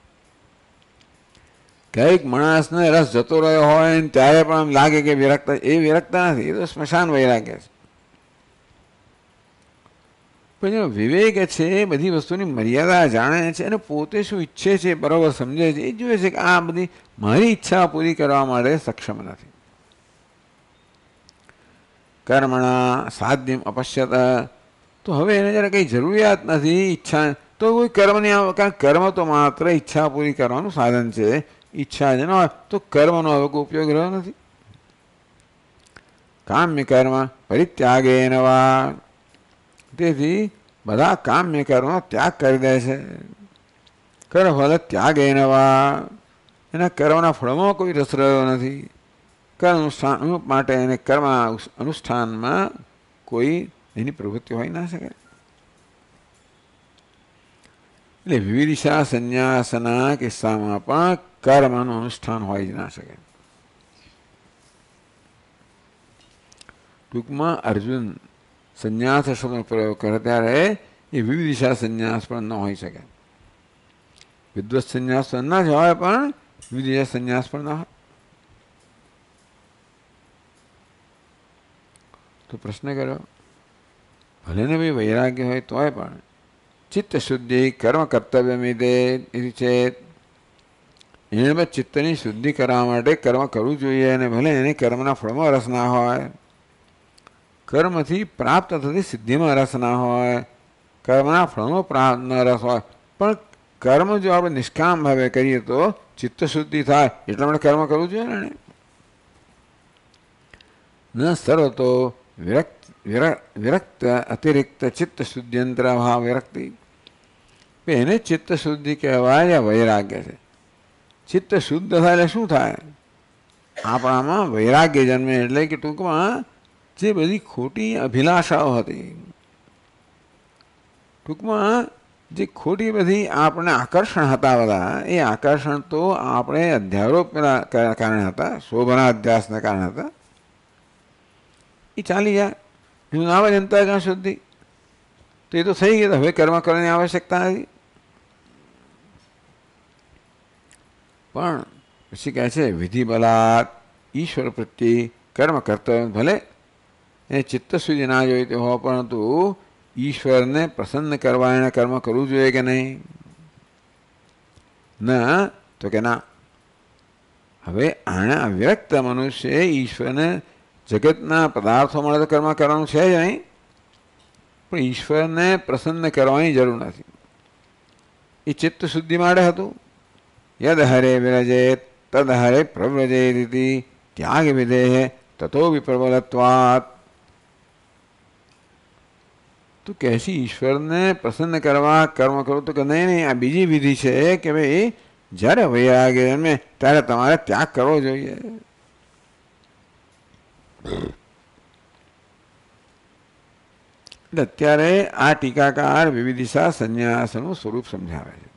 કંઈક માણસને રસ જતો રહ્યો હોય ને ત્યારે પણ આમ લાગે કે વિરક્ત, એ વિરક્તા નથી, એ તો સ્મશાન વૈરાગ્ય છે. પણ જેનો વિવેક છે એ બધી વસ્તુની મર્યાદા જાણે છે અને પોતે શું ઈચ્છે છે બરાબર સમજે છે. એ જુએ છે કે આ બધી મારી ઈચ્છા પૂરી કરવા માટે સક્ષમ નથી. કર્મણા સાધ્યમ અપશ્યત, તો હવે એને જરા કંઈ જરૂરિયાત નથી ઈચ્છા, તો કોઈ કર્મ નહીં આવે, કારણ કર્મ તો માત્ર ઈચ્છા પૂરી કરવાનું સાધન છે. ઈચ્છા જ ન હોય તો કર્મનો હવે કોઈ ઉપયોગ રહ્યો નથી. કામ્ય કર્મ પરિત્યાગે નવા, તેથી બધા કામ્ય કર્મનો ત્યાગ કરી દે છે. કર્મફલ ત્યાગ એનવા, એના કર્મના ફળમાં કોઈ રસ રહ્યો નથી. કર્મ અનુષ્ઠાન માટે એને કર્મ અનુષ્ઠાનમાં કોઈ એની પ્રવૃત્તિ હોઈ ના શકે. એટલે વિવિધિશા સંન્યાસના કિસ્સામાં પણ કર્મનું અનુષ્ઠાન હોય જ ના શકે. ટૂંકમાં અર્જુન સંન્યાસ શબ્દનો પ્રયોગ કરે ત્યારે એ વિવિધિશા સંન્યાસ પણ ન હોઈ શકે. વિદ્વત સંન્યાસ તો ના જ હોય, પણ વિવિધિશા સંન્યાસ પણ ના હોય. તો પ્રશ્ન કર્યો, ભલે ને ભાઈ વૈરાગ્ય હોય તોય પણ ચિત્ત શુદ્ધિ કર્મ કર્તવ્ય મીદે છે. એને ચિત્તની શુદ્ધિ કરવા માટે કર્મ કરવું જોઈએ, અને ભલે એને કર્મના ફળમાં રસ ના હોય, કર્મથી પ્રાપ્ત થતી સિદ્ધિમાં રસ ના હોય, કર્મના ફળમાં પ્રાપ્ત ન રસ હોય, પણ કર્મ જો આપણે નિષ્કામ ભાવે કરીએ તો ચિત્ત શુદ્ધિ થાય. એટલા માટે કર્મ કરવું જોઈએ ને. ન સર્વ તો વિરક્ત વિરક્ત અતિરિક્ત ચિત્ત શુદ્ધિયંત્ર ભાવ વિરક્તિ, એને ચિત્ત શુદ્ધિ કહેવાય આ વૈરાગ્ય છે. ચિત્ત શુદ્ધ થાય એટલે શું થાય? આપણામાં વૈરાગ્ય જન્મે. એટલે કે ટૂંકમાં જે બધી ખોટી અભિલાષાઓ હતી, ટૂંકમાં જે ખોટી બધી આપણે આકર્ષણ હતા, બધા એ આકર્ષણ તો આપણે અધ્યારોપના કારણે હતા, શોભના અધ્યાસના કારણે હતા. એ ચાલી જાય, એનું નામ જ અંતઃકરણ શુદ્ધિ. તો એ તો થઈ ગયું. હવે કર્મ કરવાની આવશ્યકતા નથી. પણ પછી કહે છે વિધિ બલાત ઈશ્વર પ્રત્યે કર્મ કર્તવ્ય, ભલે એ ચિત્ત સુધી ના જોઈતો હોય, પરંતુ ઈશ્વરને પ્રસન્ન કરવા એના કર્મ કરવું જોઈએ કે નહીં? ના, તો કે ના. હવે આના અવ્યક્ત મનુષ્ય ઈશ્વરને જગતના પદાર્થો મળે તો કર્મ કરવાનું છે જ નહીં, પણ ઈશ્વરને પ્રસન્ન કરવાની જરૂર નથી. એ ચિત્ત શુદ્ધિ માટે હતું. યદ હરે વિરજેત તદ હરે પ્રવ્રજેત ત્યાગ વિધેય તતો વિપ્રબલત્વાત. તું કહેશી ઈશ્વરને પ્રસન્ન કરવા કર્મ કરો તો કે નહીં નહીં, આ બીજી વિધિ છે કે ભાઈ જ્યારે વૈરાગ્ય જન્મે ત્યારે તમારે ત્યાગ કરવો જોઈએ. એટલે અત્યારે આ ટીકાકાર વિવિધિશા સંન્યાસનું સ્વરૂપ સમજાવે છે.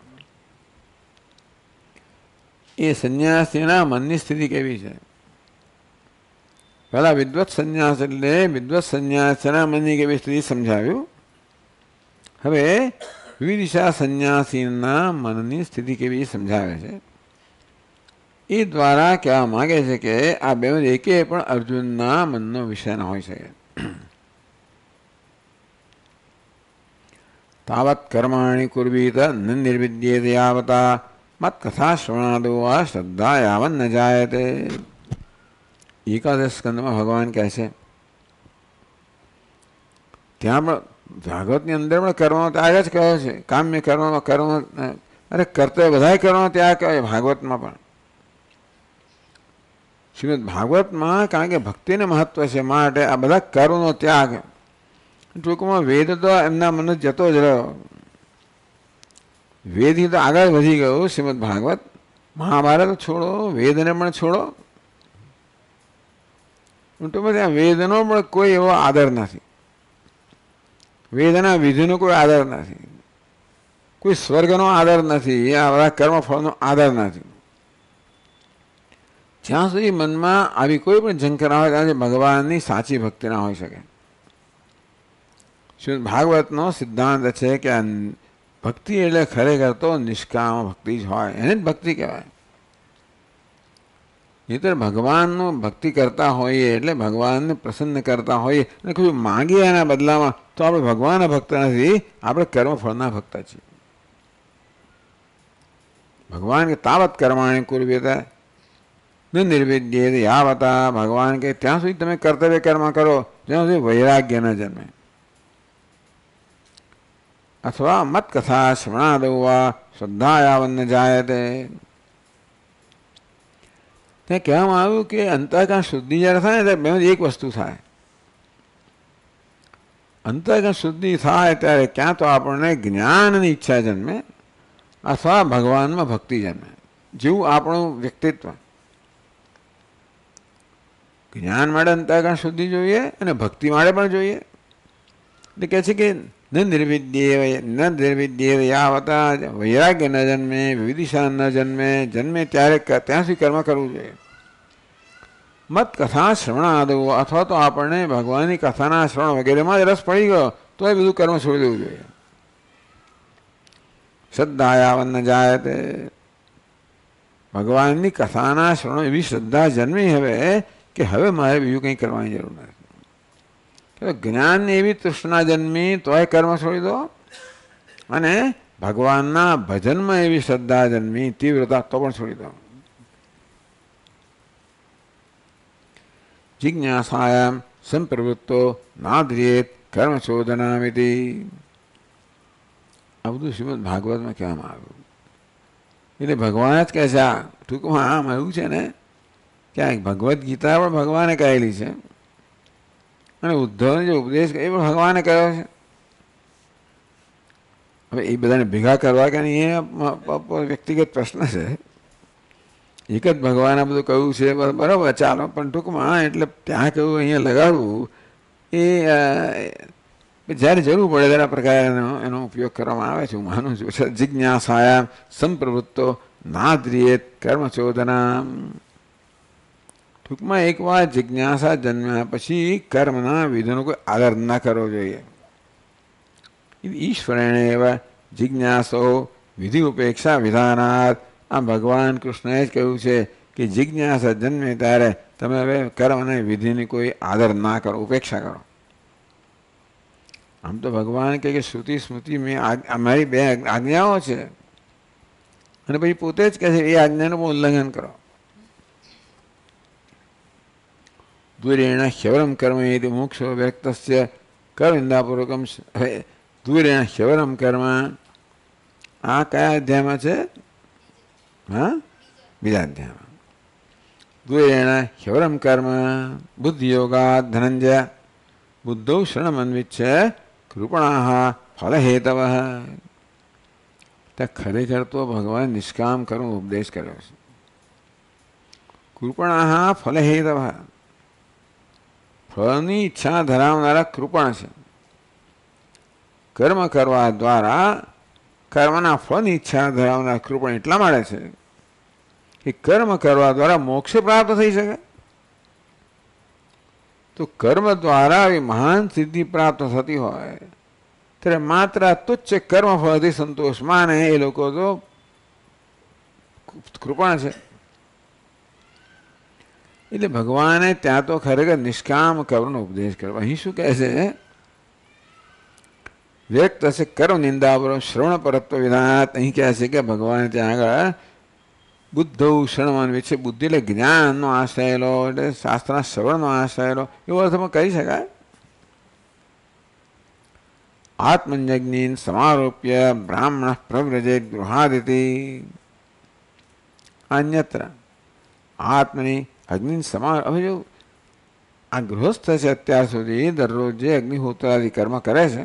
એ સંન્યાસીના મનની સ્થિતિ કેવી છે? પહેલા વિદ્વત સંન્યાસ એટલે વિદ્વત સંન્યાસના મનની કેવી સ્થિતિ સમજાવ્યું. હવે વિવિધિશા સંન્યાસીના મનની સ્થિતિ કેવી સમજાવે છે. એ દ્વારા કહેવા માગે છે કે આ બે એકે પણ અર્જુનના મનનો વિષય ન હોઈ શકે. તાવત કર્માણી કુર્વીત ન નિર્વિદ્યેત યાવતા મત કથા શ્રવણાદો વા શ્રદ્ધા યાવન ન જાયતે. એકાદશ સ્કંદમાં ભગવાન કહે છે, ત્યાં પણ ભાગવતની અંદર પણ કર્મનો ત્યાગ જ કહ્યો છે. કામ્ય કર્મ કર્મ અરે કર્તવ્ય બધા કર્મનો ત્યાગ કહ્યો ભાગવતમાં પણ. શ્રીમદ ભાગવતમાં કારણ કે ભક્તિને મહત્વ છે માટે આ બધા કર્મનો ત્યાગ. ટૂંકમાં વેદ તો એમના મને જતો જ રહ્યો. વેદથી તો આગળ વધી ગયું શ્રીમદ ભાગવત. મહાભારત છોડો, વેદને પણ છોડો. ટૂંકમાં ત્યાં વેદનો પણ કોઈ એવો આદર નથી. વેદના વિધિનો કોઈ આદર નથી, કોઈ સ્વર્ગનો આદર નથી, આ બધા કર્મફળનો આદર નથી. જ્યાં સુધી મનમાં આવી કોઈ પણ ઝંખના હોય ત્યાં ભગવાનની સાચી ભક્તિ ના હોઈ શકે. શ્રીમદ ભાગવતનો સિદ્ધાંત છે કે ભક્તિ એટલે ખરેખર તો નિષ્કામ ભક્તિ જ હોય, એને જ ભક્તિ કહેવાય. નહીંતર ભગવાનનું ભક્તિ કરતા હોઈએ એટલે ભગવાનને પ્રસન્ન કરતા હોઈએ અને કોઈ માંગીએ એના બદલામાં તો આપણે ભગવાનના ભક્ત નથી, આપણે કર્મફળના ભક્ત છીએ. ભગવાન કે તાવત કર્માણી કુર્વ્યેત ન નિર્વિદ્યેત યાવતા. ભગવાન કે ત્યાં સુધી તમે કર્તવ્ય કર્મ કરો જ્યાં સુધી વૈરાગ્ય ન જન્મે. અથવા મત કથા શ્રવણાદો વા શ્રદ્ધા યાવન ન જાયતે. ત્યાં કહેવામાં આવ્યું કે અંતઃકરણ શુદ્ધિ જ્યારે થાય ને ત્યારે બે એક વસ્તુ થાય. અંતઃકરણ શુદ્ધિ થાય ત્યારે ક્યાં તો આપણને જ્ઞાનની ઈચ્છા જન્મે અથવા ભગવાનમાં ભક્તિ જન્મે. જેવું આપણું વ્યક્તિત્વ. જ્ઞાન માટે અંતઃકરણ શુદ્ધિ જોઈએ અને ભક્તિ માટે પણ જોઈએ. એટલે કહે છે કે ન નિર્વિદ્યે ન નિર્વિદ્યે યાવતા વૈરાગ્ય ન જન્મે, વિવિધિશા ન જન્મે. જન્મે ત્યારે ત્યાં સુધી કર્મ કરવું જોઈએ. મત કથા શ્રવણાદો અથવા તો આપણને ભગવાનની કથાના શ્રવણ વગેરેમાં જ રસ પડી ગયો તો એ બધું કર્મ છોડી દેવું જોઈએ. શ્રદ્ધા યાવન ન જાયતે. ભગવાનની કથાના શ્રવણ એવી શ્રદ્ધા જન્મી હવે કે હવે મારે બીજું કંઈ કરવાની જરૂર નથી. જ્ઞાનની એવી તૃષ્ણા જન્મી તોય કર્મ છોડી દો, અને ભગવાનના ભજનમાં એવી શ્રદ્ધા જન્મી તીવ્રતા તો પણ છોડી દો. જિજ્ઞાસાયામ સંપ્રવૃત્તો નાદ્રિયેત કર્મ ચોદનામિતિ. આ બધું શ્રીમદ ભાગવતમાં કહેવામાં આવ્યું. એટલે ભગવાન જ કહે છે. આ ટૂંકમાં આમ એવું છે ને ક્યાંક ભગવદ્ ગીતા પણ ભગવાને કહેલી છે અને ઉદ્ધવને જે ઉપદેશ એ પણ ભગવાને કહ્યો છે. હવે એ બધાને ભેગા કરવા કે નહીં એ વ્યક્તિગત પ્રશ્ન છે. એક જ ભગવાને બધું કહ્યું છે બરાબર, ચાલો, પણ ટૂંકમાં એટલે ત્યાં કહ્યું અહીંયા લગાડવું એ જ્યારે જરૂર પડે ત્યારે પ્રકારે એનો એનો ઉપયોગ કરવામાં આવે છે. હું માનું છું. જિજ્ઞાસાયા સંપ્રવૃત્તો નાદ્રિયેત કર્મચોદના. ટૂંકમાં એકવાર જિજ્ઞાસા જન્મ્યા પછી કર્મના વિધિનો કોઈ આદર ન કરવો જોઈએ. ઈશ્વરેણે એવા જિજ્ઞાસો વિધિ ઉપેક્ષા વિધાનાત. આ ભગવાન કૃષ્ણએ જ કહ્યું છે કે જિજ્ઞાસા જન્મે ત્યારે તમે હવે કર્મ અને વિધિની કોઈ આદર ના કરો, ઉપેક્ષા કરો. આમ તો ભગવાન કહે કે શ્રુતિ સ્મૃતિ મેં અમારી બે આજ્ઞાઓ છે અને પછી પોતે જ કહે છે એ આજ્ઞાનું પણ ઉલ્લંઘન કરો. દૂરેણ ह्यवरम કર્મ એ મોક્ષો વ્યક્તસ્ય કરવિંદાપૂર્વકમ. દૂરેણ ह्यवरम કર્મ આ કયા અધ્યાયમાં છે? હા, બીજા અધ્યાયમાં. દૂરેણ ह्यवरम કર્મ બુદ્ધિયોગાદ ધનંજય બુદ્ધૌ શરણમન્વિચ્છ કૃપણાઃ ફલહેતવ. ત્યાં ખરેખર તો ભગવાન નિષ્કામ કર્મ ઉપદેશ કર્યો છે. કૃપણાઃ ફલહેતવ, ફળની ઈચ્છા ધરાવનારા કૃપણ છે. કર્મ કરવા દ્વારા કર્મના ફળની ઈચ્છા ધરાવનાર કૃપણ એટલા માટે છે કે કર્મ કરવા દ્વારા મોક્ષ પ્રાપ્ત થઈ શકે. તો કર્મ દ્વારા આવી મહાન સિદ્ધિ પ્રાપ્ત થતી હોય ત્યારે માત્ર તુચ્છ કર્મ ફળથી સંતોષ માને એ લોકો તો કૃપણ છે. એટલે ભગવાને ત્યાં તો ખરેખર નિષ્કામ કર્મનો ઉપદેશ કર્યો. અહીં શું કહે છે? વ્યક્ત છે કર્મ નિંદા પર શ્રવણ પરત્વ વિધાત. અહીં કહે છે કે ભગવાને ત્યાં આગળ બુદ્ધૌ શરણમન્વિચ્છ છે. બુદ્ધિ એટલે જ્ઞાનનો આશ્રયેલો, એટલે શાસ્ત્રના શ્રવણનો આશ્રયેલો એવો અર્થમાં કહી શકાય. આત્મજ્ઞીન સમારોપ્ય બ્રાહ્મણ પ્રવ્રજે ગૃહાદિતિ અન્યત્ર આત્મની અગ્નિ સમાર. હવે જો આ ગૃહસ્થ છે અત્યાર સુધી દરરોજ જે અગ્નિહોત્રાદિ કર્મ કરે છે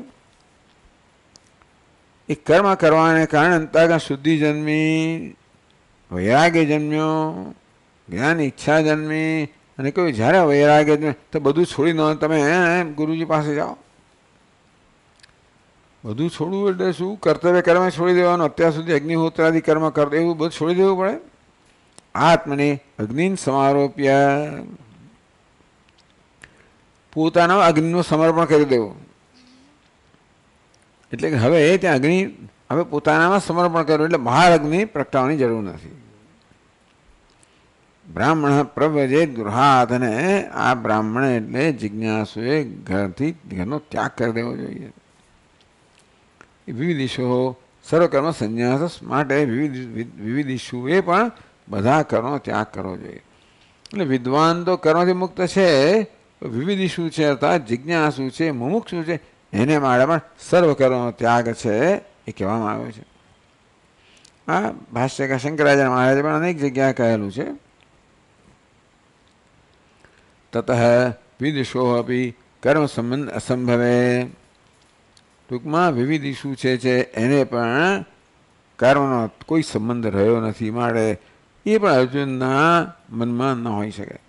એ કર્મ કરવાને કારણે અંતર્ગત શુદ્ધિ જન્મી, વૈરાગ્ય જન્મ્યો, જ્ઞાન ઈચ્છા જન્મી. અને કોઈ જ્યારે વૈરાગ્ય જન્મે તો બધું છોડી ન તમે ગુરુજી પાસે જાઓ. બધું છોડવું એટલે શું? કર્તવ્ય કર્મ છોડી દેવાનું. અત્યાર સુધી અગ્નિહોત્રાદિ કર્મ કરતો એવું બધું છોડી દેવું પડે. આત્મને અગ્નિન સમારોપ્ય, પોતાના અગ્નિનું સમર્પણ કરી દેવું. એટલે કે હવે ત્યાં અગ્નિ હવે પોતાનામાં સમર્પણ કરવું, એટલે બહાર અગ્નિ પ્રગટાવવાની જરૂર નથી. બ્રાહ્મણ પ્રવ્રજે ગૃહાત, અને આ બ્રાહ્મણ એટલે જિજ્ઞાસુએ ઘરથી ઘરનો ત્યાગ કરી દેવો જોઈએ. વિવિધિશો સર્વકર્મ સંન્યાસ માટે વિવિધ વિવિધિશુએ પણ બધા કર્મનો ત્યાગ કરવો જોઈએ. એટલે વિદ્વાન તો કર્મથી મુક્ત છે, વિવિધિશુ છે અર્થાત જિજ્ઞાસુ છે, મુમુક્ષુ છે, એને માટે પણ સર્વ કર્મનો ત્યાગ છે એ કહેવામાં આવ્યો છે. આ ભાષ્યકાર શંકરાચાર્ય મહારાજે પણ અનેક જગ્યાએ કહેલું છે. તતઃ વિદિશો અપી કર્મ સંબંધ અસંભવે. ટૂંકમાં વિવિધિશુ છે છે એને પણ કર્મનો કોઈ સંબંધ રહ્યો નથી, માટે એ પણ અર્જુનના મનમાં ન હોઈ શકે.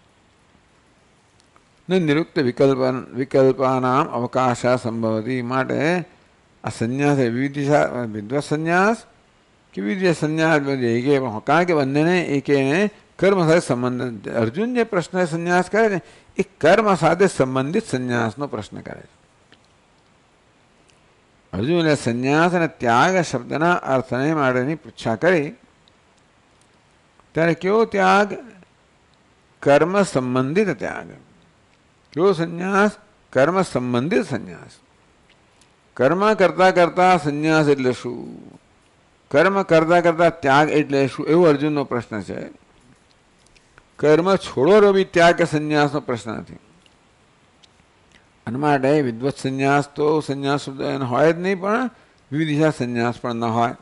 ન નિરુક્ત વિકલ્પ વિકલ્પાનામ અવકાશ સંભવતી. માટે આ સંન્યાસ વિવિધિશા વિદ્વત સંન્યાસ કે વિદ્ય સંન્યાસ બધે એકે, કારણ કે બંનેને એકેને કર્મ સાથે સંબંધ. અર્જુન જે પ્રશ્ન સંન્યાસ કરે ને એ કર્મ સાથે સંબંધિત સંન્યાસનો પ્રશ્ન કરે છે. અર્જુને સંન્યાસ અને ત્યાગ શબ્દના અર્થને માટેની પૃચ્છા કરી ત્યારે કેવો ત્યાગ? કર્મ સંબંધિત ત્યાગ. કેવો સંન્યાસ? કર્મ સંબંધિત સંન્યાસ. કર્મ કરતા કરતા સંન્યાસ એટલે શું? કર્મ કરતા કરતા ત્યાગ એટલે શું? એવો અર્જુનનો પ્રશ્ન છે. કર્મ છોડો બી ત્યાગ કે સંન્યાસનો પ્રશ્ન નથી. અને માટે વિદ્વત સંન્યાસ તો સંન્યાસ હોય જ નહીં, પણ વિવિધિશા સંન્યાસ પણ ન હોય.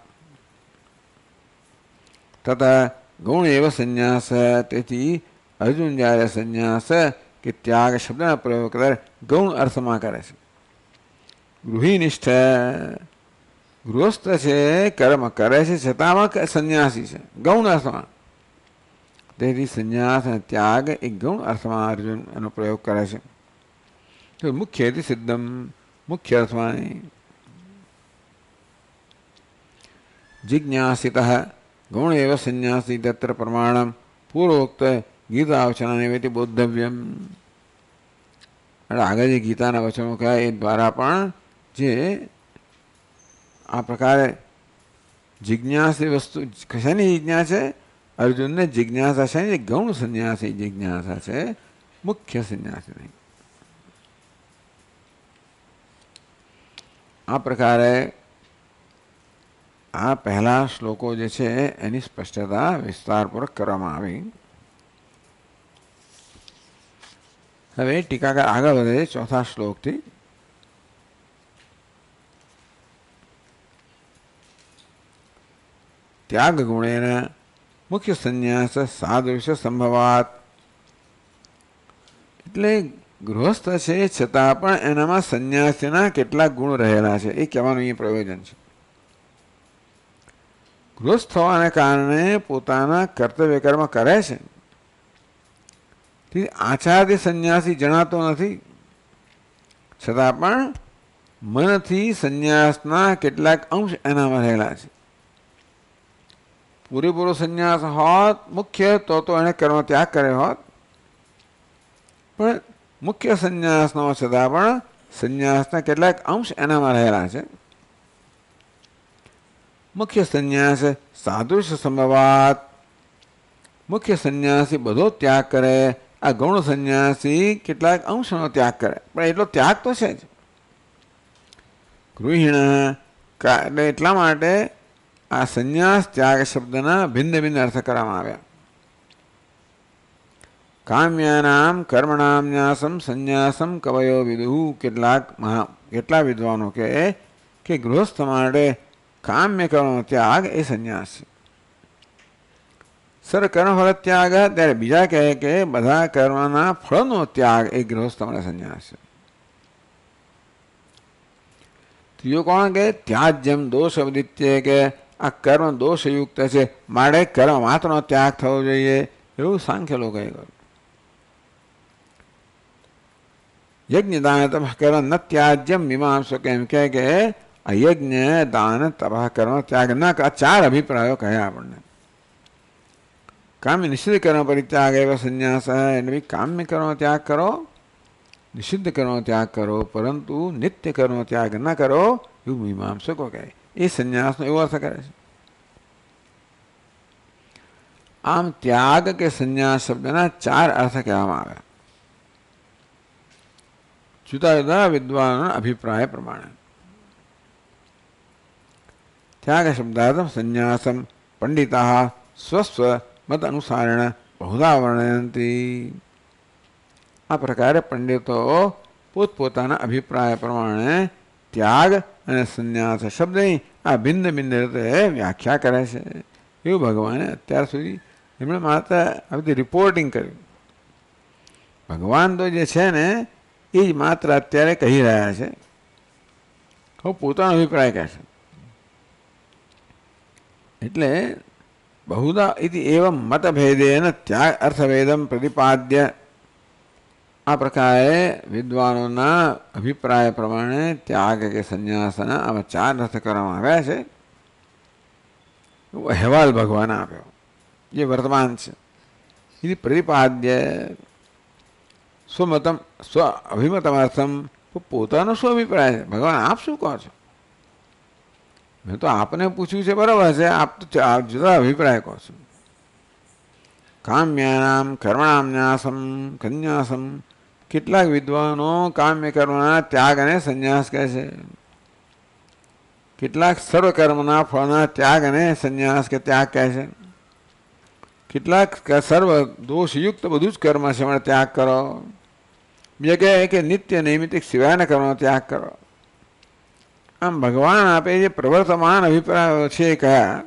તથા ગૌણ એવો સંન્યાસ. તેથી અર્જુન જ્યારે સંન્યાસ કે ત્યાગ શબ્દના પ્રયોગ કરે ગૌણ અર્થમાં કરે છે. ગૃહિનિષ્ઠ ગૃહસ્થ છે, કર્મ કરે છે છતાંમાં સંન્યાસી છે ગૌણ અર્થમાં. તેથી સંન્યાસ અને ત્યાગ એ ગૌણ અર્થમાં અર્જુન એનો પ્રયોગ કરે છે. તો મુખ્ય સિદ્ધમ મુખ્ય અર્થમાં જિજ્ઞાસિત ગૌણ એવ સંન્યાસી તત્ર પ્રમાણમ પૂર્વોક્ત ગીતાવચનાનિવેતિ બોદ્ધવ્યમ. આગળ જે ગીતાના વચનો કહ્યા એ દ્વારા પણ જે આ પ્રકારે જિજ્ઞાસી વસ્તુ કશાની જિજ્ઞાસા છે? અર્જુનને જિજ્ઞાસા છે, ગૌણ સંન્યાસી જિજ્ઞાસા છે, મુખ્ય સંન્યાસી નહીં. આ પ્રકારે આ પહેલા શ્લોકો જે છે એની સ્પષ્ટતા વિસ્તારપૂર્વક કરવામાં આવી. હવે ટીકાકાર આગળ વધે ચોથા શ્લોકથી. ત્યાગ ગુણેન મુખ્ય સંન્યાસ સાદૃશ્ય સંભવાત. એટલે ગૃહસ્થ છે છતાં પણ એનામાં સંન્યાસીના કેટલાક ગુણ રહેલા છે એ કહેવાનું એ પ્રયોજન છે. ગૃહસ્થ થવાને કારણે પોતાના કર્તવ્ય કર્મ કરે છે, આચારથી સંન્યાસી જણાતો નથી, છતાં પણ મનથી સંન્યાસના કેટલાક અંશ એનામાં રહેલા છે. પૂરેપૂરો સંન્યાસ હોત મુખ્ય તો તો એને કર્મ ત્યાગ કર્યો હોત, પણ મુખ્ય સંન્યાસ ન છતાં પણ સંન્યાસના કેટલાક અંશ એનામાં રહેલા છે. મુખ્ય સંન્યાસ સાદૃશ્ય સંભવાત. મુખ્ય સંન્યાસી બધો ત્યાગ કરે, આ ગૌણ સંન્યાસી કેટલાક અંશનો ત્યાગ કરે, પણ એટલો ત્યાગ તો છે જ. ગૃહિણ એટલે એટલા માટે આ સંન્યાસ ત્યાગ શબ્દના ભિન્ન ભિન્ન અર્થ કરવામાં આવ્યા. કામ્યાનામ કર્મણામ ન્યાસમ સંન્યાસમ કવયો વિદુઃ. કેટલાક મહા કેટલા વિદ્વાનો કહે કે ગૃહસ્થ માટે કામ્ય કર્મનો ત્યાગ એ સંન્યાસ છે. સર કર્મફળ ત્યાગ, ત્યારે બીજા કહે કે બધા કર્મના ફળનો ત્યાગ એ ગૃહસ્થ માટે સંન્યાસ છે. ત્રીજો કોણ કે ત્યાજ્યમ દોષ અવદિત્ય, કે આ કર્મ દોષયુક્ત છે માટે કર્મ માત્રનો ત્યાગ થવો જોઈએ એવું સાંખ્ય લોકોએ કહ્યું. યજ્ઞ દાન તપઃ કર્મ ન ત્યાજ્યમ મીમાંસક એમ કહે કે આ યજ્ઞ દાન તપઃ કર્મ ત્યાગ ન, આ ચાર અભિપ્રાયો કહ્યા આપણને. કામ્ય નિષિદ્ધ કર્મ પરિત્યાગ એવા સંન્યાસ, એટલે કામ્ય કર્મ ત્યાગ કરો, નિષિદ્ધ કર્મ ત્યાગ કરો, પરંતુ નિત્ય કર્મ ત્યાગ ન કરો એવું મીમાંસકો કહે. એ સંન્યાસનો એવો અર્થ કરે છે. આમ ત્યાગ કે સંન્યાસ શબ્દના ચાર અર્થ કહેવામાં આવ્યા જુદા જુદા વિદ્વાનોના અભિપ્રાય પ્રમાણે. ત્યાગ શબ્દાર્થમ સંન્યાસમ પંડિતા સ્વસ્વ મત અનુસારેણ બહુધા વર્ણયંતી. આ પ્રકારે પંડિતો પોતપોતાના અભિપ્રાય પ્રમાણે ત્યાગ અને સંન્યાસ શબ્દની આ ભિન્ન ભિન્ન રીતે વ્યાખ્યા કરે છે. એવું ભગવાને અત્યાર સુધી એમણે માત્ર આવી રીતે રિપોર્ટિંગ કર્યું. ભગવાન તો જે છે ને એ જ માત્ર અત્યારે કહી રહ્યા છે, હવે પોતાનો અભિપ્રાય કહે છે. એટલે બહુધા ઇતિ એવમ મતભેદેન ત્યાગ અર્થભેદમ પ્રતિપાદ્ય. આ પ્રકારે વિદ્વાનોના અભિપ્રાય પ્રમાણે ત્યાગ કે સંન્યાસના આવા ચાર અર્થ કરવામાં આવ્યા છે. અહેવાલ ભગવાન આપ્યો જે વર્તમાન છે. એ પ્રતિપાદ્ય સ્વમતમ સ્વ અભિમતમર્થમ. પોતાનો શું અભિપ્રાય છે? ભગવાન આપ શું કહો છો? મેં તો આપને પૂછ્યું છે, બરાબર છે, આપ તો જુદા અભિપ્રાય કહો છો. કામ્યાનામ કર્મણામ ન્યાસમ કન્યાસમ. કેટલાક વિદ્વાનો કામ્ય કર્મના ત્યાગ અને સંન્યાસ કહે છે. કેટલાક સર્વકર્મના ફળના ત્યાગ અને સંન્યાસ કે ત્યાગ કહે છે. કેટલાક સર્વ દોષયુક્ત બધું જ કર્મ છે એમાં ત્યાગ કરો. બીજા કહે કે નિત્ય નૈમિતિક સિવાયના કર્મનો ત્યાગ કરો. આમ ભગવાન આપે જે પ્રવર્તમાન અભિપ્રાયો છે એ કયા?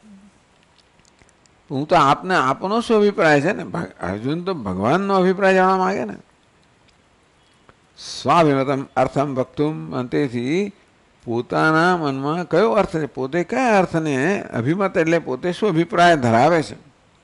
હું તો આપને આપનો શું અભિપ્રાય છે ને? અર્જુન તો ભગવાનનો અભિપ્રાય જાણવા માંગે ને. સ્વાભિમતમ અર્થમ વક્તુમ. અંતેથી પોતાના મનમાં કયો અર્થ છે, પોતે કયા અર્થને અભિમત એટલે પોતે શું અભિપ્રાય ધરાવે છે.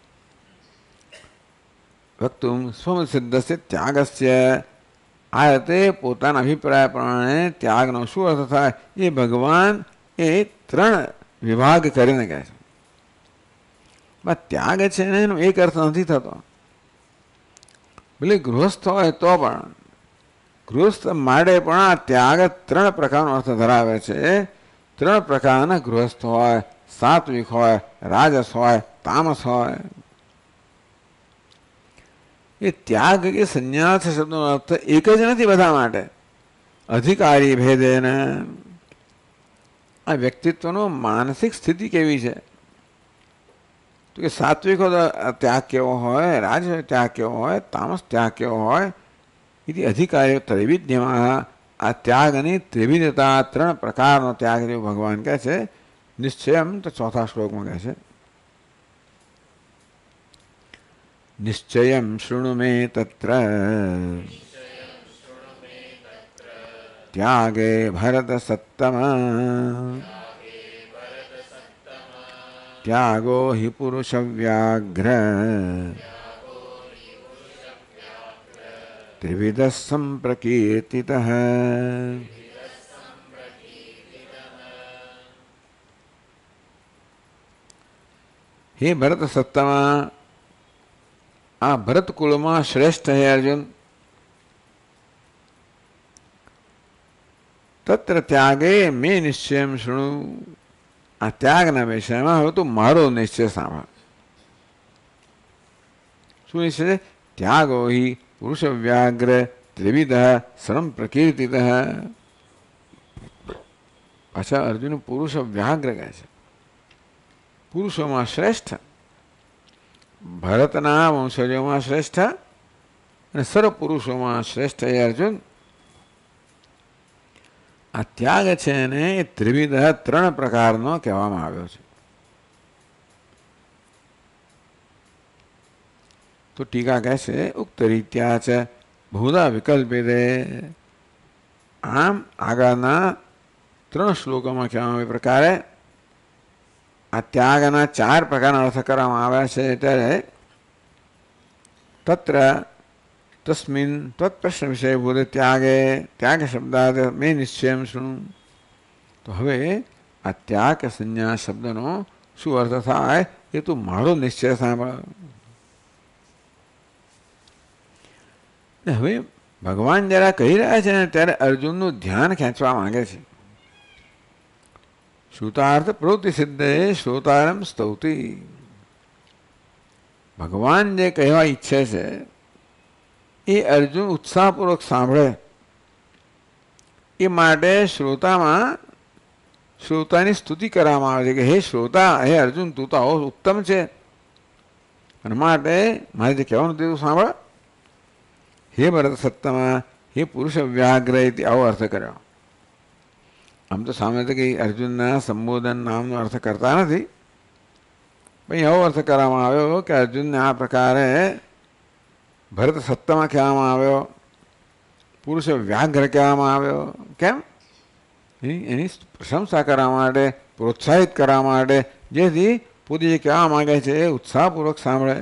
વક્તુમ સ્વસિદ્ધસ્ય ત્યાગસ્ય. આ રીતે પોતાના અભિપ્રાય પ્રમાણે ત્યાગનો શું અર્થ થાય એ ભગવાન એ ત્રણ વિભાગ કરીને કહે છે. બસ ત્યાગ છે ને એનો એક અર્થ નથી થતો. ભલે ગૃહસ્થ હોય તો પણ ગૃહસ્થ માટે પણ આ ત્યાગ ત્રણ પ્રકારનો અર્થ ધરાવે છે. ત્રણ પ્રકારના ગૃહસ્થ હોય, સાત્વિક હોય, રાજસ હોય, તામસ હોય. એ ત્યાગ કે સંન્યાસ શબ્દનો અર્થ એક જ નથી બધા માટે. અધિકારી ભેદેન આ વ્યક્તિત્વનો માનસિક સ્થિતિ કેવી છે? તો કે સાત્વિક ત્યાગ કેવો હોય, રાજ ત્યાગ કેવો હોય, તામસ ત્યાગ કેવો હોય, એથી અધિકારીઓ ત્રૈવિધ્યમાં આ ત્યાગની ત્રિવિધતા ત્રણ પ્રકારનો ત્યાગ જેવું ભગવાન કહે છે. નિશ્ચયમ તો ચોથા શ્લોકમાં કહે છે, નિશ્ચયમ શૃણુ મે તત્ર ત્યાગે ભરત સત્તમ ત્યાગો હિ પુરુષ વ્યાઘ્ર ત્રિવિધ સંપ્રકીર્તિતઃ. હે ભરત સત્તમા, આ ભરત કુળમાં શ્રેષ્ઠ હે અર્જુન. તત્ર ત્યાગે મેં નિશ્ચયમ શૃણુ, આ ત્યાગના વિષયમાં હવે તું મારો નિશ્ચય સાંભળ. શું નિશ્ચય? ત્યાગો હિ પુરુષ વ્યાઘ્ર ત્રિવિધ શ્રમ પ્રકીર્તિત. પાછા અર્જુન પુરુષ વ્યાઘ્ર કહે છે, પુરુષોમાં શ્રેષ્ઠ, ભરતના વંશજોમાં શ્રેષ્ઠ અને સર્વ પુરુષોમાં શ્રેષ્ઠ એ અર્જુન. આ ત્યાગ છે એને એ ત્રિવિધ ત્રણ પ્રકારનો કહેવામાં આવ્યો છે. તો ટીકા કહે છે ઉક્ત રીત્યા છે બહુધા વિકલ્પિતે. આમ આગળના ત્રણ શ્લોકોમાં કહેવામાં આવે પ્રકારે આ ત્યાગના ચાર પ્રકારના અર્થ કરવામાં આવ્યા છે. ત્યારે તત્ર તસ્મિન તત્પ્રશ્ન વિષય બોલે ત્યાગે ત્યાગ શબ્દાદ મેં નિશ્ચયમ શૃણુ. તો હવે આ ત્યાગ સંજ્ઞા શબ્દનો શું અર્થ થાય એ તું મારો નિશ્ચય સાંભળ. હવે ભગવાન જરા કહી રહ્યા છે ને ત્યારે અર્જુનનું ધ્યાન ખેંચવા માંગે છે. શ્રુતાર્થ પ્રવૃત્તિ સિદ્ધે શ્રોતારમ સ્તૌતી. ભગવાન જે કહેવા ઈચ્છે છે એ અર્જુન ઉત્સાહપૂર્વક સાંભળે એ માટે શ્રોતામાં શ્રોતાની સ્તુતિ કરવામાં આવે છે કે હે શ્રોતા, હે અર્જુન, તું તો આવો ઉત્તમ છે અને માટે મારે જે કહેવાનું તે તું સાંભળ. હે ભરત સત્તમા, હે પુરુષ વ્યાઘ્ર, આવો અર્થ કર્યો. આમ તો સામે તો કંઈ અર્જુનના સંબોધન નામનો અર્થ કરતા નથી, પણ એવો અર્થ કરવામાં આવ્યો કે અર્જુનને આ પ્રકારે ભરત સત્તમાં કહેવામાં આવ્યો, પુરુષ વ્યાઘ્ર કહેવામાં આવ્યો. કેમ? એની એની પ્રશંસા કરવા માટે, પ્રોત્સાહિત કરવા માટે, જેથી પોતે જે કહેવા માગે છે એ ઉત્સાહપૂર્વક સાંભળે.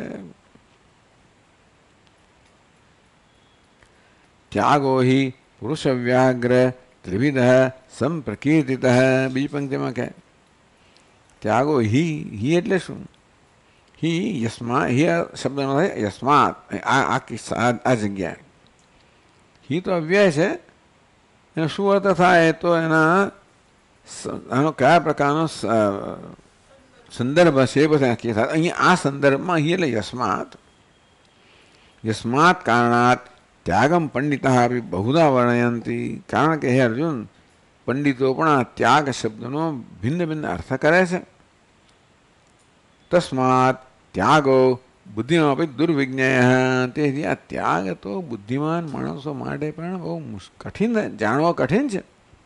ત્યાગો હિ પુરુષ વ્યાઘ્ર ત્રિવિધ સંપ્રકીર્તિત. બીજી પંક્તિમાં કહે ત્યાગો હિ. હિ એટલે શું? હિ યસ્મા, હિ શબ્દનો થાય યસ્માત. આ આ જગ્યાએ હિ તો અવ્યય છે, એનો શું અર્થ થાય તો એના આનો કયા પ્રકારનો સંદર્ભ છે એ બધા નક્કી થાય. અહીંયા આ સંદર્ભમાં હિ એટલે યસ્માત. યસ્માત કારણાત ત્યાગમ પંડિતા આપી બહુધા વર્ણયંતી. કારણ કે હે અર્જુન, પંડિતો પણ આ ત્યાગ શબ્દનો ભિન્ન ભિન્ન અર્થ કરે છે. તસ્માત ત્યાગો બુદ્ધિમાં આપી દુર્વિજ્ઞય. તેથી આ ત્યાગ તો બુદ્ધિમાન માણસો માટે પણ બહુ કઠિન, જાણવો કઠિન છે.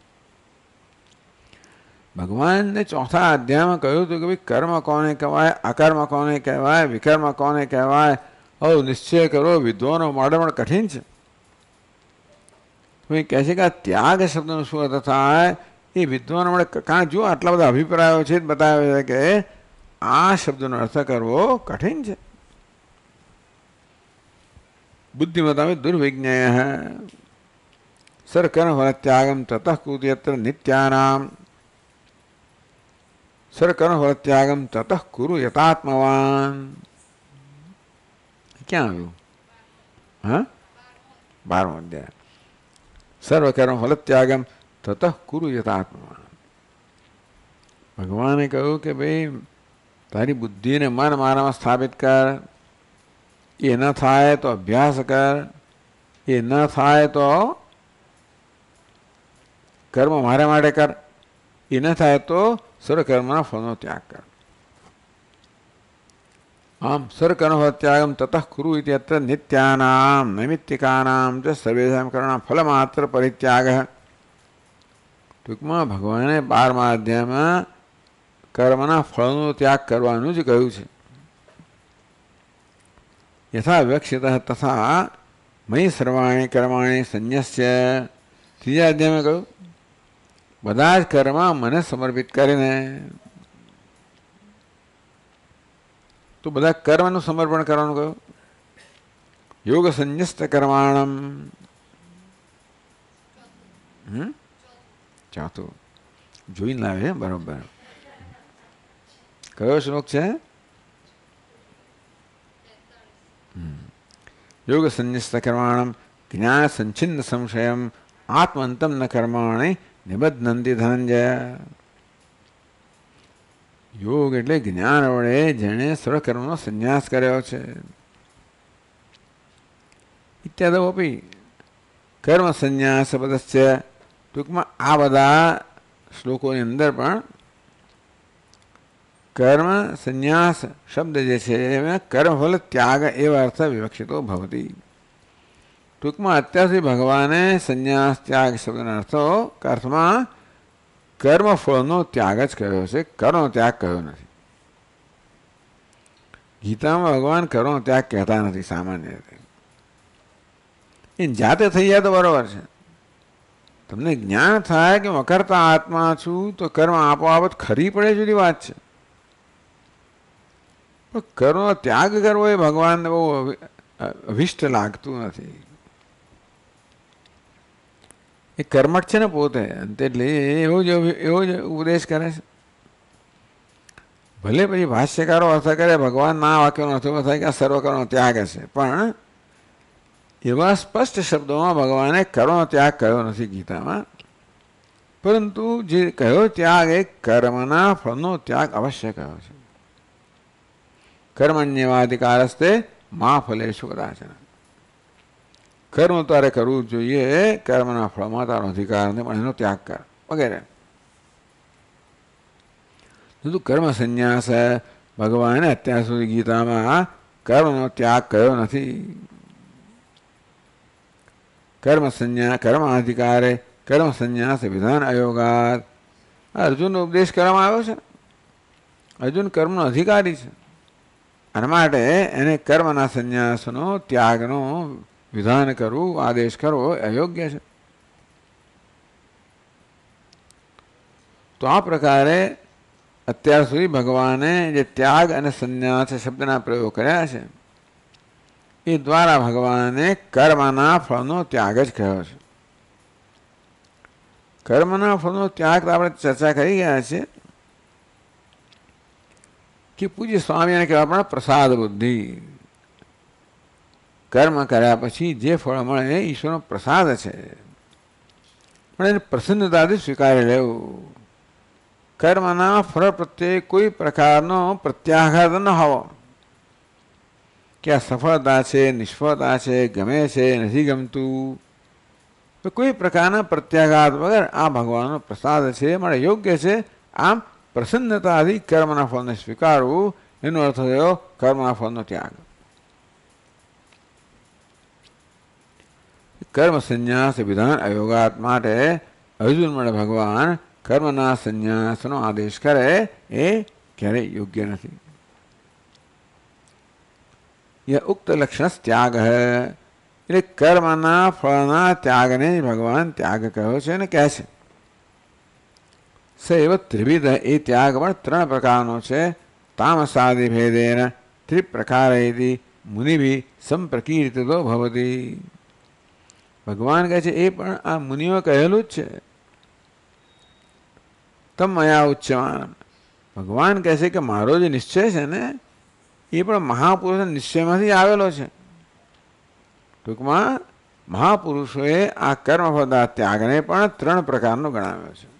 ભગવાનને ચોથા અધ્યાયમાં કહ્યું હતું કે ભાઈ કર્મ કોને કહેવાય, અકર્મ કોને કહેવાય, વિકર્મ કોને કહેવાય, હવે નિશ્ચય કરો, વિદ્વાનો માટે પણ કઠિન છે. તો એ કહે છે કે આ ત્યાગ શબ્દનો શું અર્થ થાય એ વિદ્વાનો માટે, કારણ જો આટલા બધા અભિપ્રાયો છે જ બતાવે છે કે આ શબ્દનો અર્થ કરવો કઠિન છે. બુદ્ધિમતા દુર્વિજ્ઞય સરકર્મ ફલ ત્યાગમ તતઃ કુરુયત્ર નિત્યાનામ. સરકર્મ ફલ ત્યાગમ તતઃ કુરુ યતાત્મવાન. ક્યાં આવ્યું? હા, બારમો અધ્યાય. સર્વકર્મ ફલ ત્યાગમ તતઃ કુરુ યતાત્મવાન. ભગવાને કહ્યું કે ભાઈ તારી બુદ્ધિને મન મારામાં સ્થાપિત કર. એ ન થાય તો અભ્યાસ કર. એ ન થાય તો કર્મ મારા માટે કર. એ ન થાય તો સર્વકર્મના ફળનો ત્યાગ કરો. આમ સર્વકર્મ ત્યાગમ તતઃ કુરુ ઇતિ અત્ર નિત્યાનામ નૈમિત્તિકાનામ ચ સર્વેષાં કર્મણાં ફલમાત્ર પરિત્યાગ. ટૂંકમાં ભગવાને બારમા અધ્યાયમાં કર્મના ફળનો ત્યાગ કરવાનું જ કહ્યું છે. યથા વિવક્ષિત તથા મયી સર્વાણી કર્માણી સંન્યસ્ય. ત્રીજા અધ્યાયમાં કહ્યું બધા જ કર્મ મને સમર્પિત કરીને. તો બધા કર્મનું સમર્પણ કરવાનું કહ્યું. યોગ સંન્યસ્ત કર્માણમ. હમ ચોથું જોઈને લાવે બરોબર. કયો શ્લોક છે? યોગ સંન્યસ્ત કર્માણમ જ્ઞાન સંચિન્ન સંશયમ આત્મંતમ ન કર્માણી નિબધ્નંતિ ધનંજય. યોગ એટલે જ્ઞાન વડે જેણે સર્વકર્મનો સંન્યાસ કર્યો છે. ઇત્યાદોપી કર્મ સંન્યાસ પદસ્ય. ટૂંકમાં આ બધા શ્લોકોની અંદર પણ કર્મ સંન્યાસ શબ્દ જે છે એમાં કર્મફલ ત્યાગ એવા અર્થ વિવક્ષિતો ભવતી. ટૂંકમાં અત્યાર સુધી ભગવાને સંન્યાસ ત્યાગ શબ્દના અર્થો અર્થમાં કર્મફળનો ત્યાગ જ કહ્યો છે, કર્મનો ત્યાગ કહ્યો નથી. ગીતામાં ભગવાન કર્મનો ત્યાગ કહેતા નથી સામાન્ય રીતે. એ જાતે થઈ જાય તો બરોબર છે. તમને જ્ઞાન થાય કે હું અકર્તા આત્મા છું તો કર્મ આપોઆપ ખરી પડે જુદી વાત છે. પણ કર્મનો ત્યાગ કરવો એ ભગવાનને બહુ અભિષ્ટ લાગતું નથી. એ કર્મઠ છે ને પોતે, એટલે એવો જ એવો જ ઉપદેશ કરે છે. ભલે પછી ભાષ્યકારો અર્થ કરે ભગવાનના વાક્યનો અર્થ થાય કે આ સર્વકર્મનો ત્યાગ હશે, પણ એવા સ્પષ્ટ શબ્દોમાં ભગવાને કર્મનો ત્યાગ કહ્યો નથી ગીતામાં. પરંતુ જે કહ્યો ત્યાગ એ કર્મના ફળનો ત્યાગ અવશ્ય કહ્યો છે. કર્મણ્યવાધિકારસ્તે મા ફલેશુ કદાચન. કર્મ તારે કરવું જોઈએ, કર્મના ફળમાં તારો અધિકાર નથી, પણ એનો ત્યાગ કર વગેરે. કર્મ સંન્યાસ ભગવાને અત્યાર સુધી ગીતામાં કર્મનો ત્યાગ કર્યો નથી. કર્મ સંન્યાસ કર્મ અધિકારે કર્મ સંન્યાસ વિધાન અયોગાત. અર્જુનનો ઉપદેશ કરવામાં આવ્યો છે. અર્જુન કર્મનો અધિકારી છે, અને માટે એને કર્મના સંન્યાસનો ત્યાગનો વિધાન કરવું, આદેશ કરવો અયોગ્ય છે. તો આ પ્રકારે અત્યાર સુધી ભગવાને જે ત્યાગ અને સંન્યાસ શબ્દના પ્રયોગ કર્યા છે એ દ્વારા ભગવાને કર્મના ફળનો ત્યાગ જ કહ્યો છે. કર્મના ફળનો ત્યાગ તો આપણે ચર્ચા કરી ગયા છે કે પૂજ્ય સ્વામીને કહેવા પણ પ્રસાદ બુદ્ધિ. કર્મ કર્યા પછી જે ફળ મળે એ ઈશ્વરનો પ્રસાદ છે, પણ એને પ્રસન્નતાથી સ્વીકારી લેવું. કર્મના ફળ પ્રત્યે કોઈ પ્રકારનો પ્રત્યાઘાત ન હોવો કે આ સફળતા છે, નિષ્ફળતા છે, ગમે છે, નથી ગમતું, તો કોઈ પ્રકારના પ્રત્યાઘાત વગર આ ભગવાનનો પ્રસાદ છે, માટે યોગ્ય છે. આમ પ્રસન્નતાથી કર્મના ફળને સ્વીકારવું, એનો અર્થ થયો કર્મના ફળનો ત્યાગ. કર્મ સંન્યાસ વિધાન અયોગાત માટે અર્જુન મળે ભગવાન કર્મના સંન્યાસનો આદેશ કરે એ ક્યારેય યોગ્ય નથી. એ ઉક્ત લક્ષણ ત્યાગ એટલે કર્મના ફળના ત્યાગને ભગવાન ત્યાગ કહ્યો છે અને કહે છે. સૈવ ત્રિવિધ એ ત્યાગ પણ ત્રણ પ્રકારનો છે. તામસાદિ ભેદેન ત્રિપ્રકારેથી મુનિભી સંપ્રકીર્તિતો ભવતી. ભગવાન કહે છે એ પણ આ મુનિઓ કહેલું જ છે. તમ મયા ઉચ્ચમાન. ભગવાન કહે છે કે મારો જે નિશ્ચય છે ને એ પણ મહાપુરુષ નિશ્ચયમાંથી આવેલો છે. ટૂંકમાં મહાપુરુષોએ આ કર્મફળના ત્યાગને પણ ત્રણ પ્રકારનો ગણાવ્યો છે.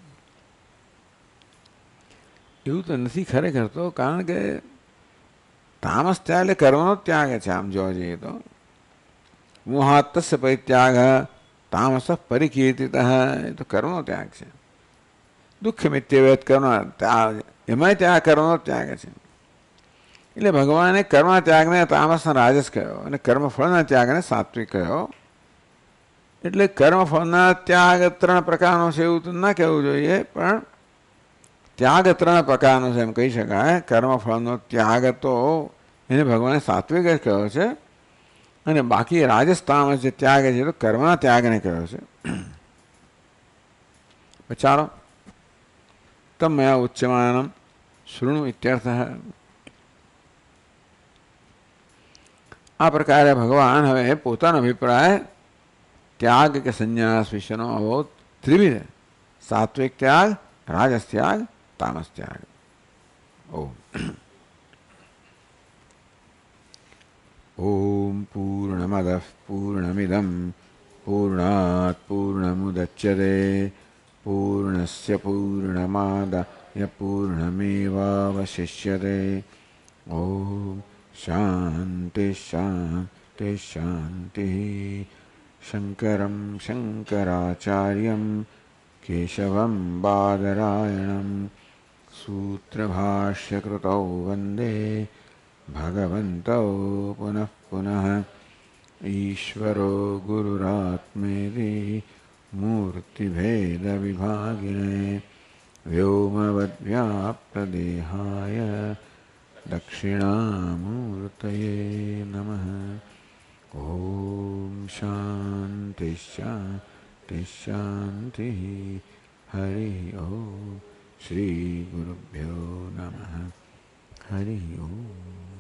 એવું તો નથી ખરેખર તો, કારણ કે તામસ ત્યાગ એટલે કર્મનો ત્યાગ છે. આમ જોવા જઈએ તો મોહાત્તસ્ય પરિત્યાગ તામસ પરિકીર્તિત એ તો કર્મનો ત્યાગ છે. દુઃખ મિત્યવેત કરવાનો ત્યાગ, એમાંય ત્યાં કર્મનો ત્યાગ છે. એટલે ભગવાને કર્મ ત્યાગને તામસના રાજસ કહ્યો અને કર્મફળના ત્યાગને સાત્વિક કહ્યો. એટલે કર્મફળના ત્યાગ ત્રણ પ્રકારનો છે એવું તો ના કહેવું જોઈએ, પણ ત્યાગ ત્રણ પ્રકારનો છે એમ કહી શકાય. કર્મફળનો ત્યાગ તો એને ભગવાને સાત્વિક જ કહ્યો છે, અને બાકી રાજસ તામસ જે ત્યાગ છે તો કર્મના ત્યાગને કહ્યો છે. ચાલો તમ મયા ઉચ્યમાનમ શૃણુ ઇત્યર્થ. આ પ્રકારે ભગવાન હવે પોતાનો અભિપ્રાય ત્યાગ કે સંન્યાસ વિશેનો આવો ત્રિવિધ, સાત્વિક ત્યાગ, રાજસ ત્યાગ, તામસ ત્યાગ. ઓમ ઓમ પૂર્ણમદ પૂર્ણમિદમ પૂર્ણાત પૂર્ણમુદચ્યતે પૂર્ણસ્ય પૂર્ણમાદાય પૂર્ણમેવાવશિષ્યતે. ઓમ શાંતિ શાંતિ શાંતિ. શંકરમ શંકરાચાર્યમ કેશવમ બાદરાયણમ સૂત્રભાષ્યકૃતૌ વંદે ભગવन्तौ પુનઃ પુનઃ. ઈશ્વરો ગુરુરાત્મેતિ મૂર્તિભેદવિભાગિને વ્યોમવદ્વ્યાપ્તદેહાય દક્ષિણામૂર્તયે નમઃ. ઓમ શાંતિ શાંતિ શાંતિ. હરિ ઓમ. શ્રી ગુરુભ્યો નમઃ. હરિ ઓમ.